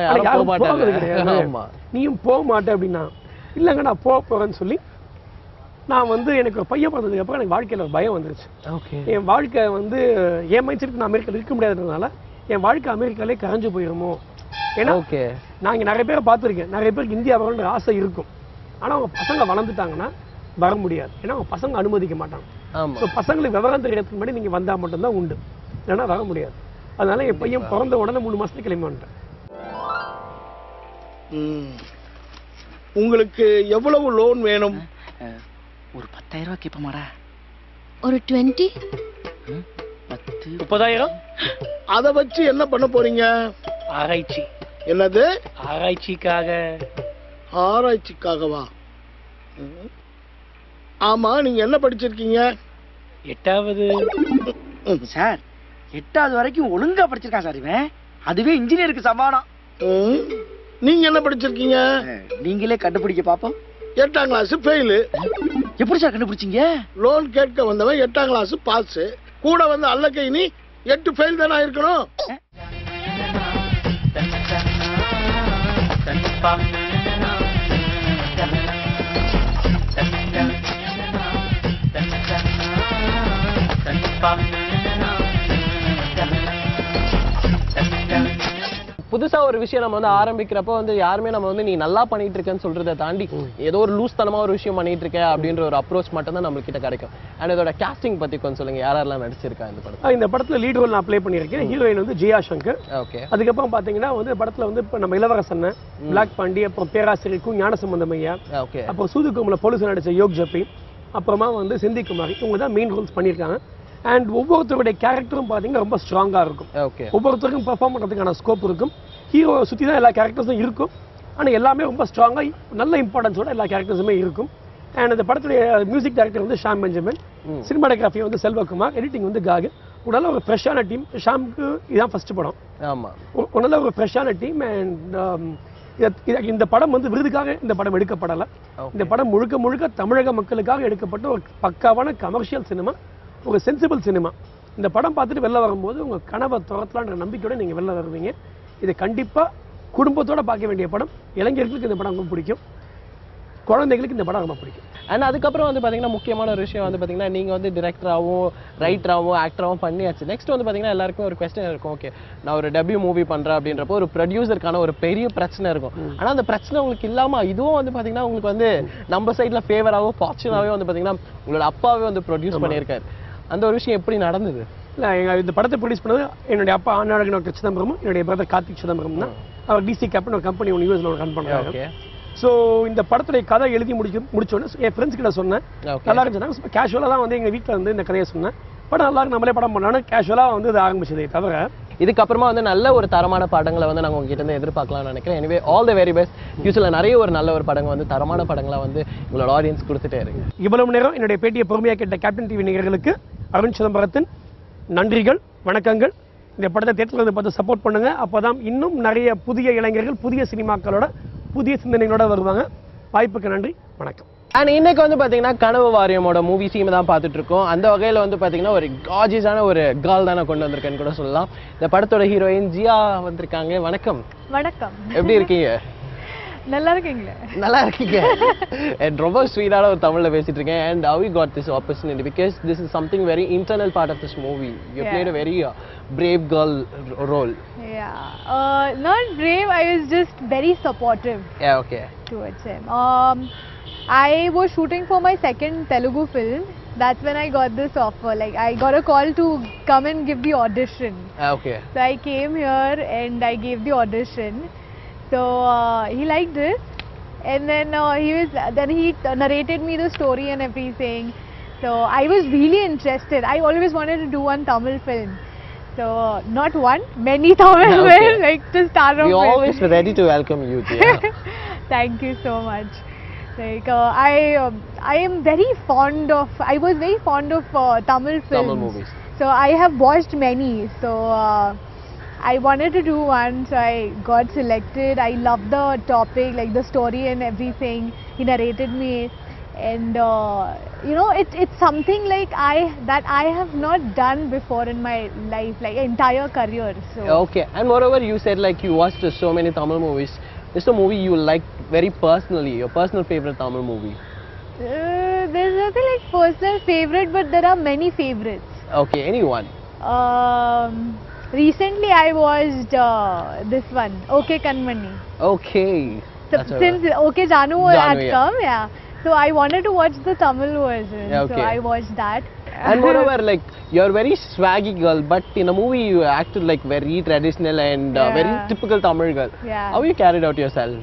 Speaker 6: நீயும் போக மாட்டேன் அப்படின்னா. இல்லைங்க, நான் போக போறேன்னு சொல்லி நான் வந்து எனக்கு ஒரு பையன் பிறந்ததுக்கு அப்புறம் எனக்கு வாழ்க்கையில் ஒரு பயம் வந்துருச்சு. என் வாழ்க்கை வந்து என் மைண்ட் செட்டுக்கு நான் அமெரிக்காவில் இருக்க முடியாதுன்றதுனால என் வாழ்க்கை அமெரிக்காலே கரைஞ்சு போயிருமோ. ஏன்னா நான் இங்கே நிறைய பேரை பார்த்துருக்கேன், நிறைய பேருக்கு இந்தியா வரணுன்ற ஆசை இருக்கும். ஆனால் அவங்க பசங்க வளர்ந்துட்டாங்கன்னா வர முடியாது, ஏன்னா அவங்க பசங்க அனுமதிக்க மாட்டாங்க. ஸோ பசங்களுக்கு விவரம் தெரியறதுக்கு முன்னாடி நீங்கள் வந்தால் மட்டும்தான் உண்டு, இல்லைன்னா வர முடியாது. அதனால என் பையன் பிறந்த உடனே மூணு மாசத்துக்கு கிளம்பி வந்துட்டேன்.
Speaker 12: உங்களுக்கு எவ்வளவு லோன் வேணும்?
Speaker 5: ஒரு பத்தாயிரம் ரூபாய் கேட்பமாடா.
Speaker 9: ஒரு டுவெண்ட்டி
Speaker 5: பத்து
Speaker 12: முப்பதாயிரம். அதை வச்சு என்ன பண்ண போறீங்க?
Speaker 6: ஆராய்ச்சி.
Speaker 12: என்னது?
Speaker 6: ஆராய்ச்சிக்காக.
Speaker 12: ஆராய்ச்சிக்காகவா? ஆமா, நீங்க என்ன படிச்சிருக்கீங்க?
Speaker 6: எட்டாவது.
Speaker 5: சார், எட்டாவது வரைக்கும் ஒழுங்கா படிச்சிருக்கான் சார் இவன். அதுவே இன்ஜினியருக்கு சமானம்.
Speaker 12: நீங்க என்ன படிச்சிருக்கீங்க?
Speaker 5: நீங்களே கண்டுபிடிக்க பாப்போம்.
Speaker 12: எட்டாம் கிளாஸ் ஃபெயிலு.
Speaker 5: எப்படி சார் கண்டுபிடிச்சீங்க?
Speaker 12: லோன் கேட்க வந்தவன் எட்டாம் கிளாஸ் பாஸ், கூட வந்து அல்லக்கை நீ எட்டு ஃபெயில் தானே இருக்கணும்.
Speaker 1: புதுசா ஒரு விஷயம் நம்ம வந்து ஆரம்பிக்கிறப்போ வந்து யாருமே நம்ம வந்து நீ நல்லா பண்ணிட்டு இருக்கேன்னு சொல்றதை தாண்டி ஏதோ ஒரு லூஸ் தனமா ஒரு விஷயம் பண்ணிட்டு இருக்க அப்படின்ற ஒரு அப்ரோச் மட்டும் தான் நம்ம கிட்ட கிடைக்கும். அண்ட் இதோட காஸ்டிங் பத்தி கொஞ்சம் சொல்லுங்க, யாரெல்லாம் நடிச்சிருக்கா இந்த படத்துல?
Speaker 6: இந்த படத்துல லீட் ரோல் நான் ப்ளே பண்ணியிருக்கேன். ஹீரோயின் வந்து ஜெயா சங்கர்.
Speaker 1: ஓகே.
Speaker 6: அதுக்கப்புறம் பாத்தீங்கன்னா வந்து படத்துல வந்து இப்ப நம்ம இளவரசன், பிளாக் பாண்டி, அப்புறம் பேராசிரியருக்கும் ஞானசம்பந்தம் ஐயா,
Speaker 1: ஓகே,
Speaker 6: அப்புறம் சூதுக்குமல போலீஸ் நடிச்ச யோக் ஜப்பி, அப்புறமா வந்து செந்திக்குமாரி, இவங்க தான் மெயின் ரோல்ஸ் பண்ணியிருக்காங்க. அண்ட் ஒவ்வொருத்தருடைய கேரக்டரும் பார்த்தீங்கன்னா ரொம்ப ஸ்ட்ராங்காக இருக்கும்.
Speaker 1: ஓகே.
Speaker 6: ஒவ்வொருத்தருக்கும் பெர்ஃபார்ம் பண்ணுறதுக்கான ஸ்கோப் இருக்கும். ஹீரோ சுற்றி தான் எல்லா கேரக்டர்ஸும் இருக்கும். ஆனால் எல்லாமே ரொம்ப ஸ்ட்ராங்காக நல்ல இம்பார்ட்டன்ஸோட எல்லா கேரக்டர்ஸுமே இருக்கும். அண்ட் இந்த படத்துடைய மியூசிக் டைரக்டர் வந்து ஷாம் பெஞ்சமின், சினிமாட்டோகிராஃபி வந்து செல்வகுமார், எடிட்டிங் வந்து காகு. ஒரு நல்ல ஒரு ஃப்ரெஷ்ஷான டீம். ஷாமுக்கு இதுதான் ஃபர்ஸ்ட் படம்.
Speaker 1: ஆமாம்.
Speaker 6: ஒரு நல்ல ஒரு ஃப்ரெஷ்ஷான டீம். அண்ட் இந்த படம் வந்து விருதுக்காக இந்த படம் எடுக்கப்படலை. இந்த படம் முழுக்க முழுக்க தமிழக மக்களுக்காக எடுக்கப்பட்ட ஒரு பக்காவான கமர்ஷியல் சினிமா, ஒரு சென்சிபிள் சினிமா. இந்த படம் பார்த்துட்டு வெளில வரும்போது உங்கள் கனவை துரத்தலான்ற நம்பிக்கையோட நீங்கள் வெளில வருவீங்க. இதை கண்டிப்பாக குடும்பத்தோட பார்க்க வேண்டிய படம். இளைஞர்களுக்கு இந்த படம் ரொம்ப பிடிக்கும், குழந்தைகளுக்கு இந்த படம் ரொம்ப பிடிக்கும்.
Speaker 1: அண்ட் அதுக்கப்புறம் வந்து பார்த்தீங்கன்னா முக்கியமான ஒரு விஷயம் வந்து பார்த்தீங்கன்னா நீங்கள் வந்து டிரெக்டராகவும் ரைட்டராகவும் ஆக்டராகவும் பண்ணியாச்சு. நெக்ஸ்ட் வந்து பார்த்தீங்கன்னா எல்லாருக்கும் ஒரு கொஸ்டின் இருக்கும். ஓகே, நான் ஒரு டெபியூ மூவி பண்ணுறேன் அப்படின்றப்போ ஒரு ப்ரொடியூசருக்கான ஒரு பெரிய பிரச்சனை இருக்கும். ஆனால் அந்த பிரச்சனை உங்களுக்கு இல்லாமல் இதுவும் வந்து பார்த்தீங்கன்னா உங்களுக்கு வந்து நம்ம சைடில் ஃபேவராகவும் ஃபார்ச்சுனாகவே வந்து பார்த்தீங்கன்னா உங்களோட அப்பாவே வந்து ப்ரொடியூஸ் பண்ணியிருக்காரு. அந்த ஒரு விஷயம் எப்படி நடந்தது?
Speaker 6: இல்லை, எங்கள் இந்த படத்தை ப்ரொடியூஸ் பண்ணது என்னுடைய அப்பா ஆனாடு டாக்டர் சிதம்பரமும் என்னுடைய பிரதர் கார்த்திக் சிதம்பரம் தான். அவர் டிசி கேப்டன் ஒரு கம்பெனி ஒன்று யூஎஸ்ல ரன் பண்ணுறாங்க. ஸோ இந்த படத்துடைய கதை எழுதி முடிச்சு முடிச்சோன்னு என் ஃப்ரெண்ட்ஸ் கிட்ட சொன்னேன், நல்லா இருந்துச்சுன்னா கேஷுவலாக தான் வந்து எங்கள் வீட்டில் வந்து இந்த கதையை சொன்னேன். படம் நல்லா நம்மளே படம் பண்ணாலும் கேஷுவலாக வந்து இது ஆரம்பிச்சதே தவிர
Speaker 1: இதுக்கப்புறமா வந்து நல்ல ஒரு தரமான படங்களை வந்து நாங்கள் உங்ககிட்ட இருந்து எதிர்பார்க்கலாம்னு நினைக்கிறேன். எனவே ஆல் த வெரி பெஸ்ட். ஃபியூச்சரில் நிறைய ஒரு நல்ல ஒரு படங்கள் வந்து தரமான படங்களை வந்து உங்களோட ஆடியன்ஸ் கொடுத்துட்டே இருக்கு.
Speaker 6: இவ்வளவு நேரம் என்னுடைய பேட்டியை பொறுமையாக கேட்ட கேப்டன் டிவி நேயர்களுக்கு அருண் சிதம்பரத்தின் நன்றிகள், வணக்கங்கள். இந்த படத்தை தேட்டரில் வந்து பார்த்து சப்போர்ட் பண்ணுங்க. அப்போதான் இன்னும் நிறைய புதிய இளைஞர்கள் புதிய சினிமாக்களோட புதிய சிந்தனைகளோட வருவாங்க. வாய்ப்புக்கு நன்றி, வணக்கம்.
Speaker 1: அண்ட் இன்னைக்கு வந்து பார்த்தீங்கன்னா கனவு வாரியமோட மூவி சீம் தான் பார்த்துட்டு இருக்கோம். அந்த வகையில் வந்து பார்த்தீங்கன்னா ஒரு கார்ஜியஸான ஒரு கேர்ள் தான் நான் கொண்டு வந்திருக்கேன்னு கூட சொல்லலாம். இந்த படத்தோட ஹீரோயின் ஜியா வந்திருக்காங்க. வணக்கம்.
Speaker 8: வணக்கம்.
Speaker 1: எப்படி இருக்கீங்க?
Speaker 8: நல்லா இருக்கீங்களா?
Speaker 1: நல்லா இருக்கீங்க. அண்ட் ரொம்ப ஸ்வீட்டான ஒரு தமிழில் பேசிட்டு இருக்கேன். And how you got this opportunity because this is something very internal part of this movie. You yeah. played a very uh, brave girl role.
Speaker 8: Yeah. Uh, not brave. I was just very supportive.
Speaker 1: Yeah. Okay.
Speaker 8: Towards him. Um, I was shooting for my second Telugu film. That's when I got this offer. Like I got a call to come and give the audition.
Speaker 1: Okay.
Speaker 8: So I came here and I gave the audition. So uh, he liked it, and then uh, he was then he narrated me the story and everything. So I was really interested. I always wanted to do one Tamil film. So uh, not one, many Tamil
Speaker 1: okay.
Speaker 8: films, like to start off.
Speaker 1: We
Speaker 8: with.
Speaker 1: always ready to welcome you. Yeah.
Speaker 8: Thank you so much. Like uh, I, uh, I am very fond of. I was very fond of uh, Tamil films.
Speaker 1: Tamil movies.
Speaker 8: So I have watched many. So. Uh, I wanted to do one, so I got selected. I loved the topic, like the story and everything. He narrated me, and uh, you know, it's it's something like I that I have not done before in my life, like entire career. So
Speaker 1: okay, and moreover, you said like you watched so many Tamil movies. This is a movie you like very personally, your personal favorite Tamil movie.
Speaker 8: Uh, there's nothing like personal favorite, but there are many favorites.
Speaker 1: Okay, anyone?
Speaker 8: Um. Recently, I watched uh, this one, Okay Kanmani.
Speaker 1: Okay.
Speaker 8: So, since right. Okay Janu, Janu had yeah. come, yeah. So I wanted to watch the Tamil version.
Speaker 1: Okay.
Speaker 8: So I watched that.
Speaker 1: And moreover, like you're a very swaggy girl, but in a movie you acted like very traditional and uh,
Speaker 8: yeah.
Speaker 1: very typical Tamil girl.
Speaker 8: Yeah.
Speaker 1: How you carried out yourself?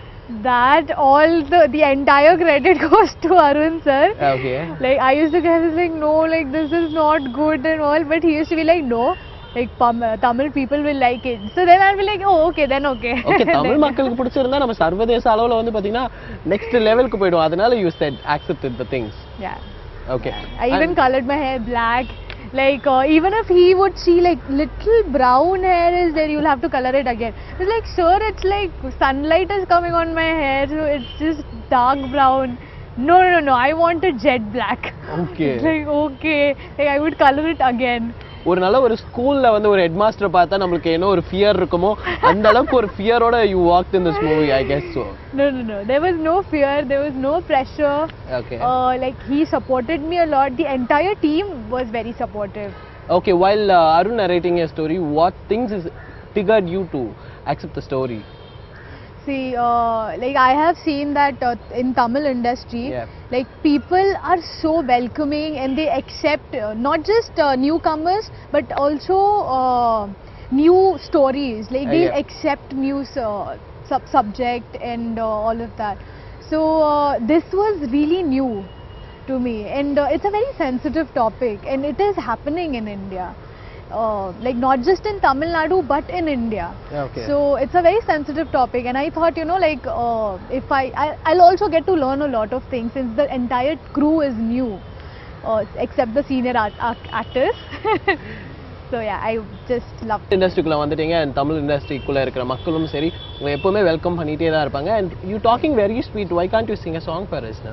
Speaker 8: That all the the entire credit goes to Arun sir.
Speaker 1: Okay.
Speaker 8: Like I used to get like no, like this is not good and all, but he used to be like no. Like Tamil people will like it. So then I'll be like, oh, okay, then okay.
Speaker 1: Okay, Tamil மக்களுக்கு பிடிச்சிருந்தா நம்ம சர்வதேச அளவுல வந்து பாத்தீங்கன்னா next levelக்கு போய்டும். அதனால you said accepted the things.
Speaker 8: Yeah.
Speaker 1: Okay.
Speaker 8: I even and colored my hair black. Like uh, even if he would see like little brown hair is there, you'll have to color it again. It's like sure, it's like sunlight is coming on my hair, so it's just dark brown. No, no, no, I want a jet black.
Speaker 1: Okay.
Speaker 8: It's like okay, like I would color it again.
Speaker 1: ஒரு நல்ல ஒரு ஸ்கூல்ல வந்து ஒரு head master பார்த்தா நமக்கு என்ன ஒரு ஃபியர் இருக்குமோ அந்த அளவுக்கு ஒரு ஃபியரோட you walked in this movie, I guess so.
Speaker 8: No, no, no. There was no fear. There was no pressure.
Speaker 1: Okay.
Speaker 8: Uh, like he supported me a lot. The entire team was very supportive.
Speaker 1: Okay. While uh, Arun narrating your story, what things is triggered you to accept the story?
Speaker 8: See, uh, like I have seen that uh, in Tamil industry,
Speaker 1: Yeah.
Speaker 8: like people are so welcoming and they accept uh, not just uh, newcomers but also uh, new stories. Like
Speaker 1: Uh,
Speaker 8: they
Speaker 1: yeah.
Speaker 8: accept new uh, sub subject and uh, all of that. So uh, this was really new to me, and uh, it's a very sensitive topic, and it is happening in India. Uh, like not just in Tamil Nadu but in India.
Speaker 1: Okay.
Speaker 8: So it's a very sensitive topic, and I thought, you know, like uh, if I, I I'll also get to learn a lot of things since the entire crew is new, uh, except the senior art, art, actors. So yeah, I just love it.
Speaker 1: இண்டஸ்ட்ரிக்குள்ள வந்துட்டீங்க and Tamil இண்டஸ்ட்ரிக்குள்ள இருக்கிற மக்களும் சரி உங்களை எப்பவுமே welcome பண்ணிட்டே தான் இருப்பாங்க and you talking very sweet why can't you sing a song for us now?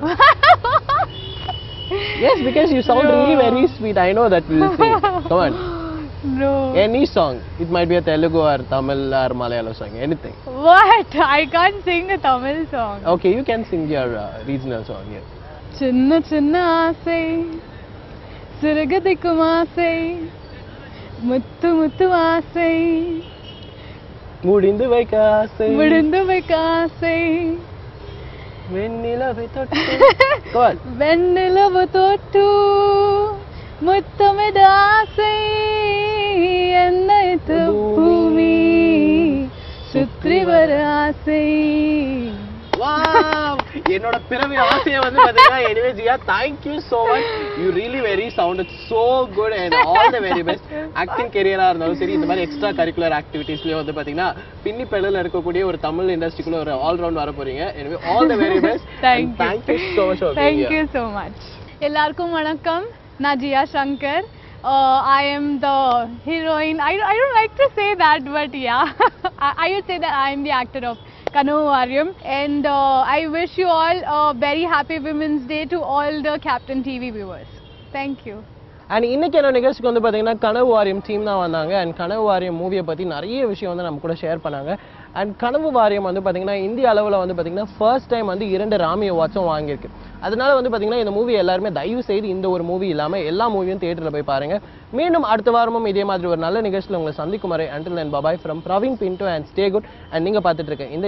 Speaker 1: Yes, because you sound
Speaker 8: No.
Speaker 1: really very sweet. I know that we'll sing. Come on.
Speaker 8: No.
Speaker 1: Any song. It might be a Telugu or Tamil or Malayalam song. Anything.
Speaker 8: What? I can't sing a Tamil song.
Speaker 1: Okay, you can sing your uh, regional song here.
Speaker 8: சின்ன சின்ன ஆசை சிறகதிக்கும் ஆசை முத்து முத்து ஆசை
Speaker 1: முடிந்து வைக்க ஆசை
Speaker 8: முடிந்து வைக்க ஆசை
Speaker 1: வெண்ணிலவை தொட்டு Come on.
Speaker 8: வெண்ணிலவு தொட்டு முத்தமிட ஆசை என்னை பூமி சுற்றி வர ஆசை.
Speaker 1: Wow! என்னோட பிறவி ஆசையை வந்து பாத்தீங்கன்னா anyway Jia, thank you so much. You really very sounded so good and all the very best. Acting career-ஆ இருந்தாலும் சரி இந்த மாதிரி எக்ஸ்ட்ரா கரிக்குலர் ஆக்டிவிட்டீஸ்லயே வந்து பாத்தீங்கன்னா பின்னி பெடல்ல இருக்கக்கூடிய ஒரு தமிழ் இண்டஸ்ட்ரிக்குள்ள ஒரு ஆல் ரவுண்ட் வர போறீங்க. Anyway, all the very best.
Speaker 8: Thank you.
Speaker 1: Thank you so much for being
Speaker 8: Thank
Speaker 1: here.
Speaker 8: you so much. எல்லாருக்கும் வணக்கம். நான் Jiya Shankar. Uh, I am the heroine. I, I don't like to say that, but yeah, I, I would say that I am the actor of Kanavu Vaariyam, and uh, I wish you all a very happy Women's Day to all the Captain T V viewers. Thank you.
Speaker 1: And இன்னைக்கு என்ன நிகழ்ச்சிக்கு வந்து பார்த்தீங்கன்னா கனவு வாரியம் team தான் வந்தாங்க and கனவு வாரியம் மூவியை பற்றி நிறைய விஷயம் வந்து நம்ம கூட ஷேர் பண்ணாங்க அண்ட் கனவு வாரியம் வந்து பார்த்தீங்கன்னா இந்திய அளவில் வந்து பார்த்தீங்கன்னா ஃபர்ஸ்ட் டைம் வந்து இரண்டு ராமி அவார்ட்ஸும் வாங்கியிருக்கு. அதனால வந்து பார்த்தீங்கன்னா இந்த மூவி எல்லாருமே தயவு செய்து இந்த ஒரு மூவி இல்லாமல் எல்லா மூவியும் தியேட்டரில் போய் பாருங்க. மீண்டும் அடுத்த வாரமும் இதே மாதிரி ஒரு நல்ல நிகழ்ச்சியில் உங்களை சந்திக்கும் வரை until then bye from Praveen Pinto and stay good and நீங்கள் பார்த்துட்டு இருக்க இந்த